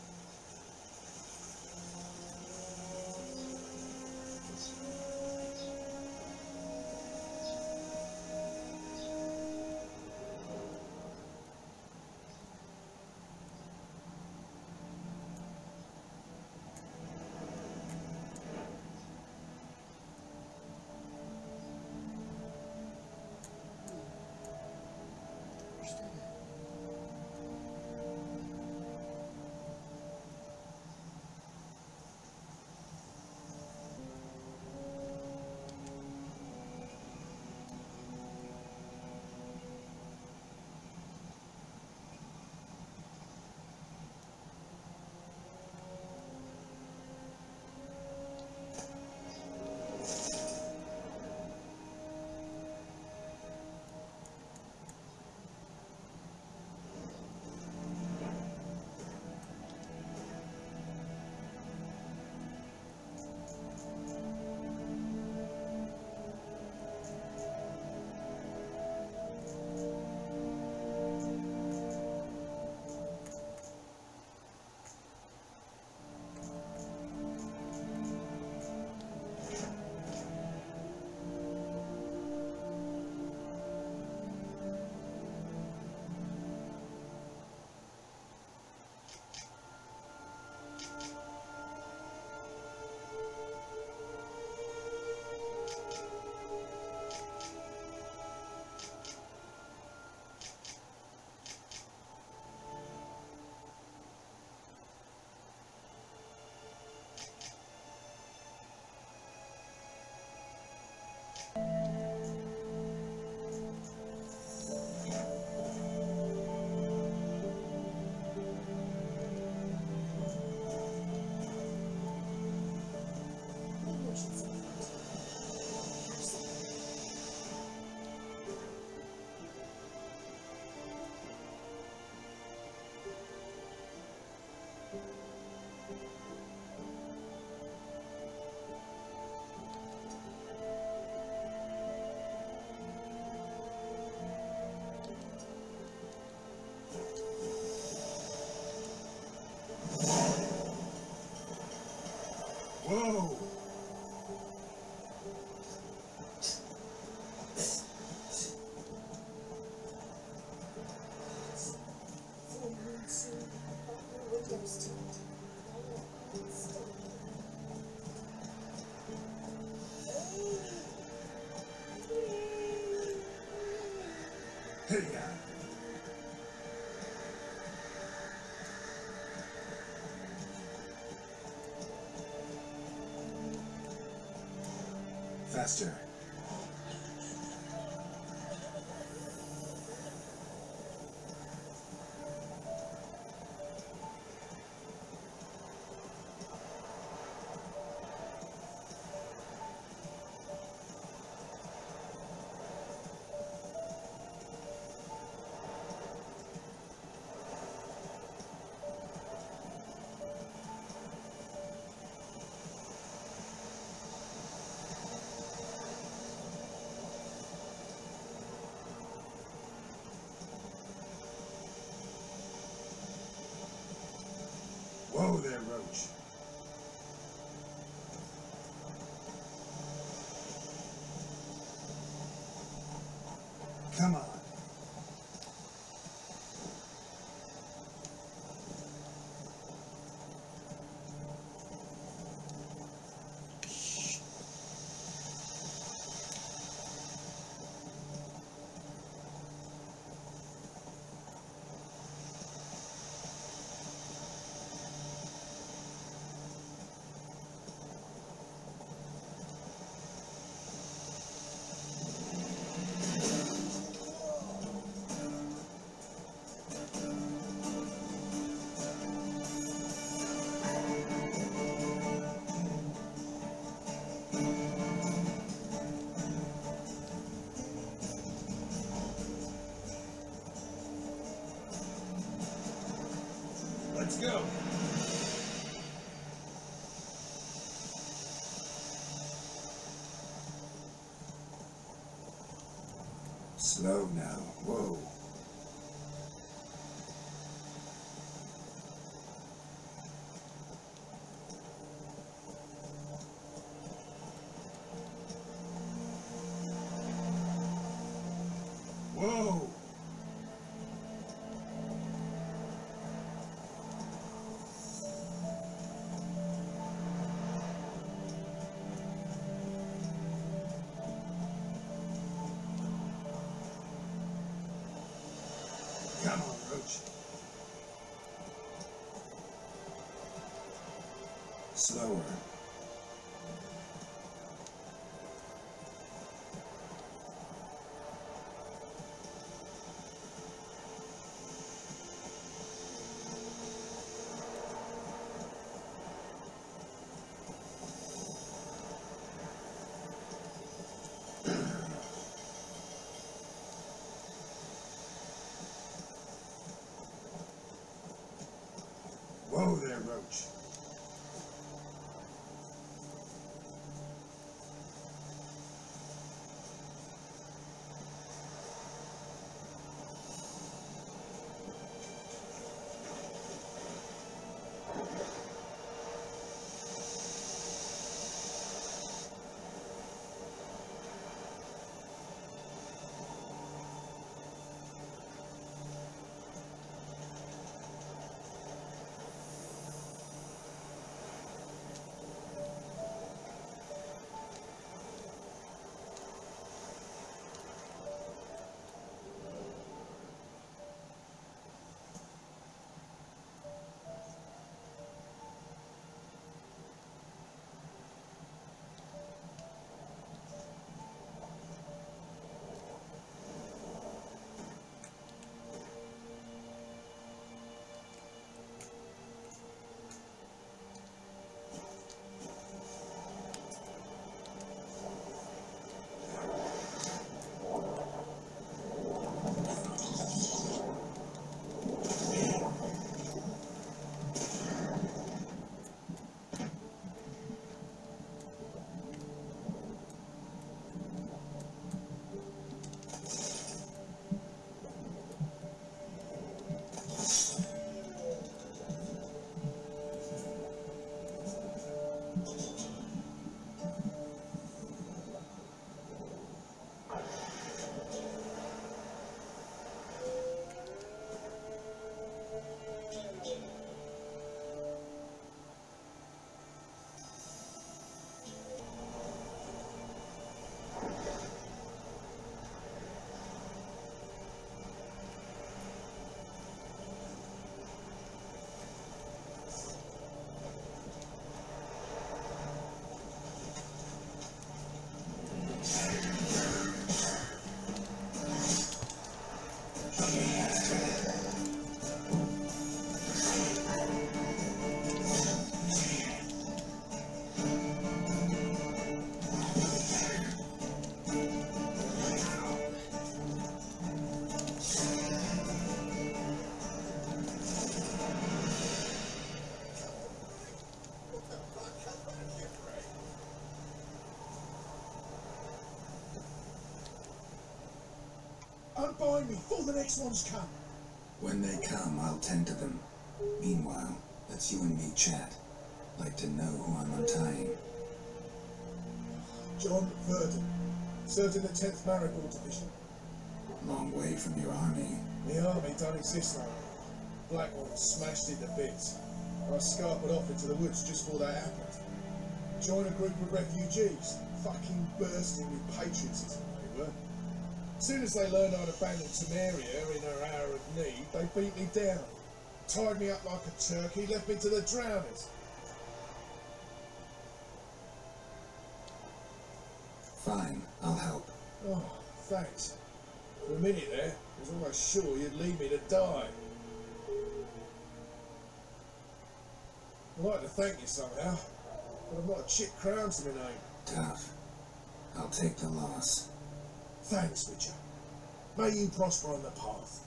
Hey, yeah. Faster. Whoa there, Roach. Come on. Let's go. Slow now. Whoa. Whoa. Come on, Roach. Slower. Whoa there, Roach. stand by me before the next ones come. When they come, I'll tend to them. Meanwhile, let's you and me chat. Like to know who I'm untying. John Verdon. Served in the tenth Marigold Division. Long way from your army. The army don't exist now. Blackmore was smashed into bits. I scarpered off into the woods just before that happened. Joined a group of refugees. Fucking bursting with patriotism, they were. As soon as they learned I'd abandoned Temeria in her hour of need, they beat me down. Tied me up like a turkey, left me to the drowners. Fine, I'll help. Oh, thanks. For a minute there, I was almost sure you'd leave me to die. I'd like to thank you somehow, but I've not a chick crown to my name. Tough. I'll take the loss. Thanks, Witcher. May you prosper on the path.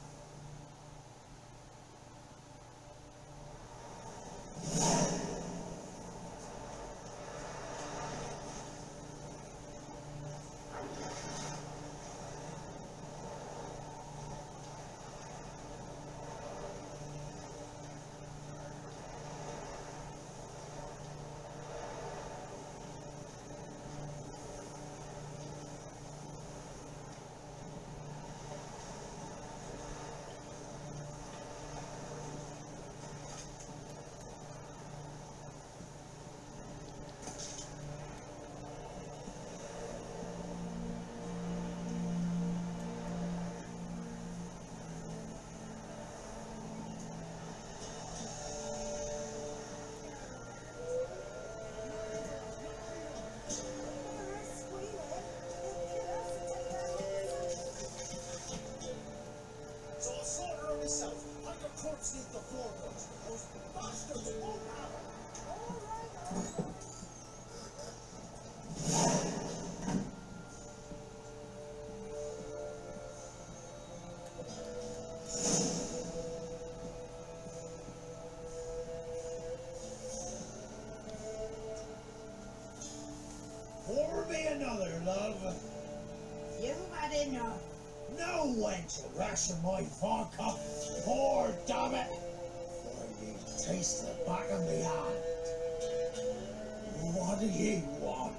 Pour me another, love. You had enough. No when to ration my vodka. Pour, damn it. For you taste the back of me hand. What do you want?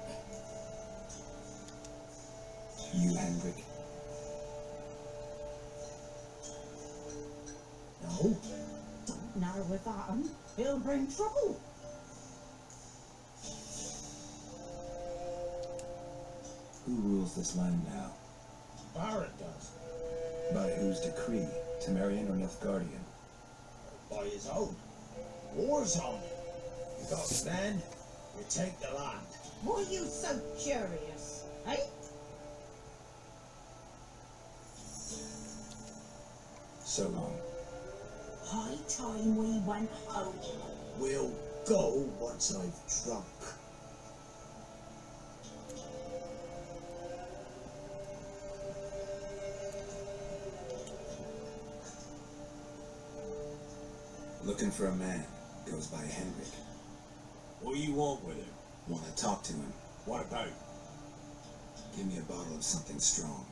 You, Hendrik. No? Don't narrow with that one. It'll bring trouble. Who rules this land now? Baron does. By whose decree? Temerian or Nilfgaardian? By his own. War's on. You got to stand, you take the land. Why are you so curious, eh? So long. High time we went home. We'll go once I've drunk. Looking for a man. Goes by Hendrik. What do you want with him? Want to talk to him. What about? Give me a bottle of something strong.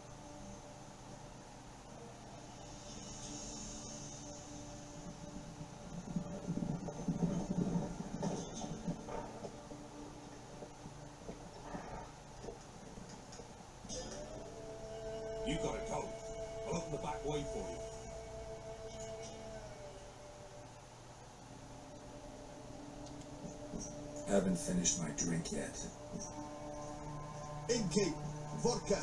You gotta go. I'll open the back way for you. Haven't finished my drink yet. Innkeep, vodka.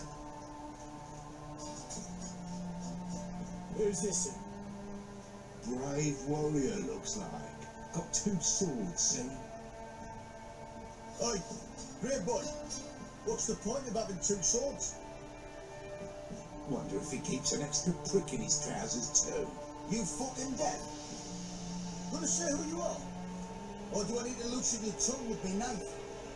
Who's this? Brave warrior, looks like. Got two swords, see? Oi, grey boy. What's the point of having two swords? Wonder if he keeps an extra prick in his trousers too. You fucking dead. Gonna say who you are? Or do I need to loosen your tongue with me knife?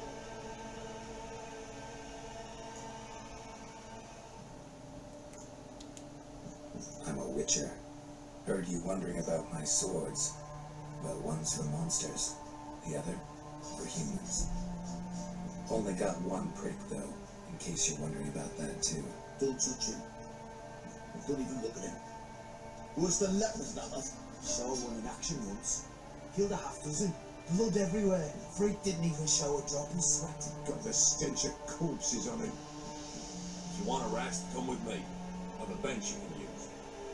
I'm a witcher. Heard you wondering about my swords. Well, one's for monsters, the other for humans. Only got one prick, though, in case you're wondering about that, too. Don't touch him. Don't even look at him. Worse than lepers, that lad. Saw one in action once. Killed a half dozen. Blood everywhere. Freak didn't even show a drop of sweat. Got the stench of corpses on him. If you want a rest, come with me. I've a bench you can use.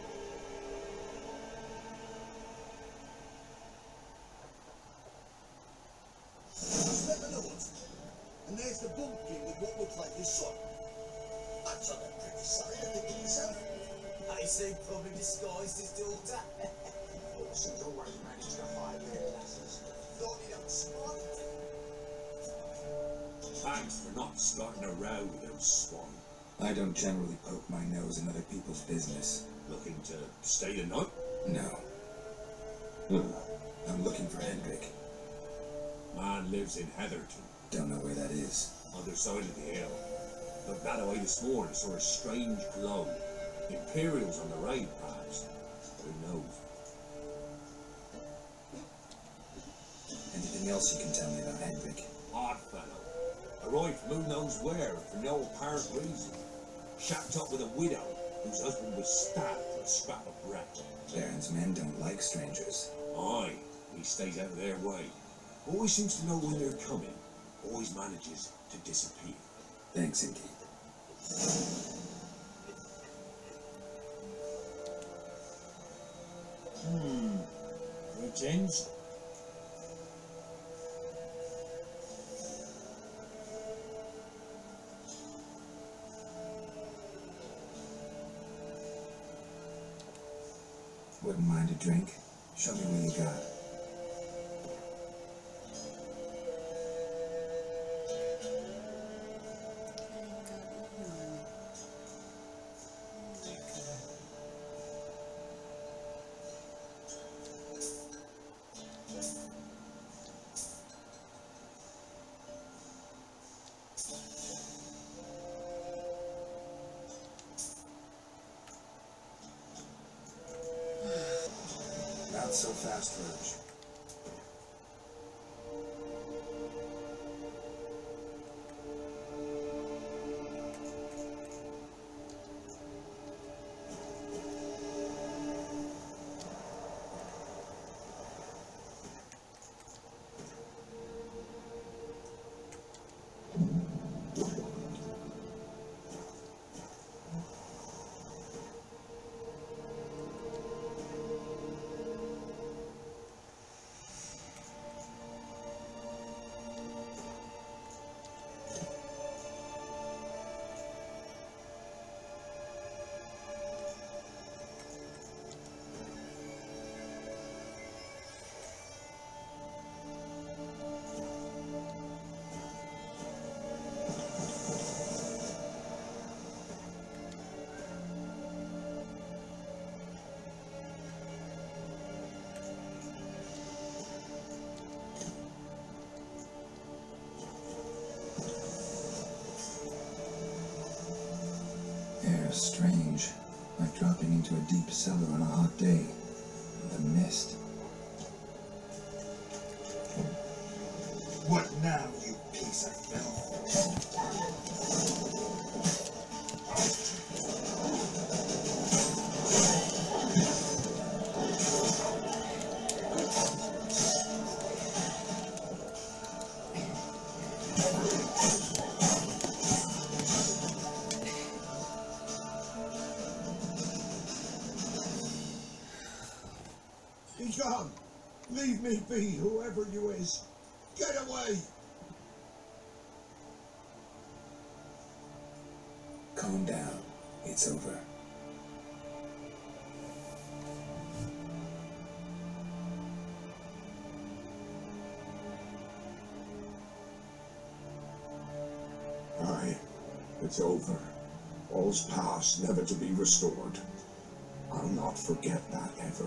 Step in the woods. And there's the bumpkin with what looks like his son. That's on a pretty side of the geezer. I say probably disguised his daughter. Orson's always managed to hide their lasses. Thought he'd outsmart. Thanks for not starting a row with those swine. I don't generally poke my nose in other people's business. Looking to stay the night? No. Hmm. I'm looking for Hendrik. Man lives in Heatherton. Don't know where that is. Other side of the hill. Looked that away this morning, saw a strange glow. Imperials on the raid, perhaps. Who knows? Anything else you can tell me about Hendrik? Odd fellow. Arrived from who knows where, for no apparent reason. Shacked up with a widow, whose husband was stabbed for a scrap of bread. Baron's men don't like strangers. Aye, he stays out of their way. Always seems to know when they're coming. Always manages to disappear. Thanks, Inky. Hmm. For a change? Wouldn't mind a drink? Show me what you got. Not so fast, Roach. Air's strange, like dropping into a deep cellar on a hot day. The mist. What now, you piece of filth? Be gone! Leave me be, whoever you is! Get away! Calm down. It's over. Aye, it's over. All's past, never to be restored. I'll not forget that ever.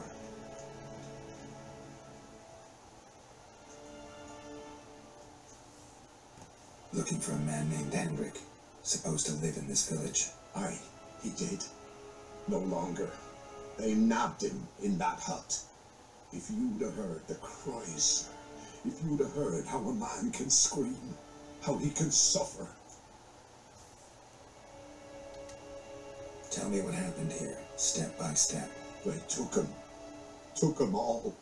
Looking for a man named Hendrik, supposed to live in this village. Aye, he did. No longer. They nabbed him in that hut. If you'd have heard the cries, sir, if you'd have heard how a man can scream, how he can suffer. Tell me what happened here, step by step. They took 'em. Took 'em all.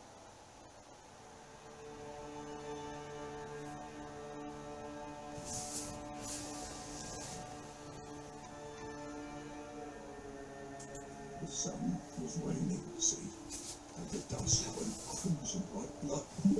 The sun was waning, see? And the dust went crimson like blood.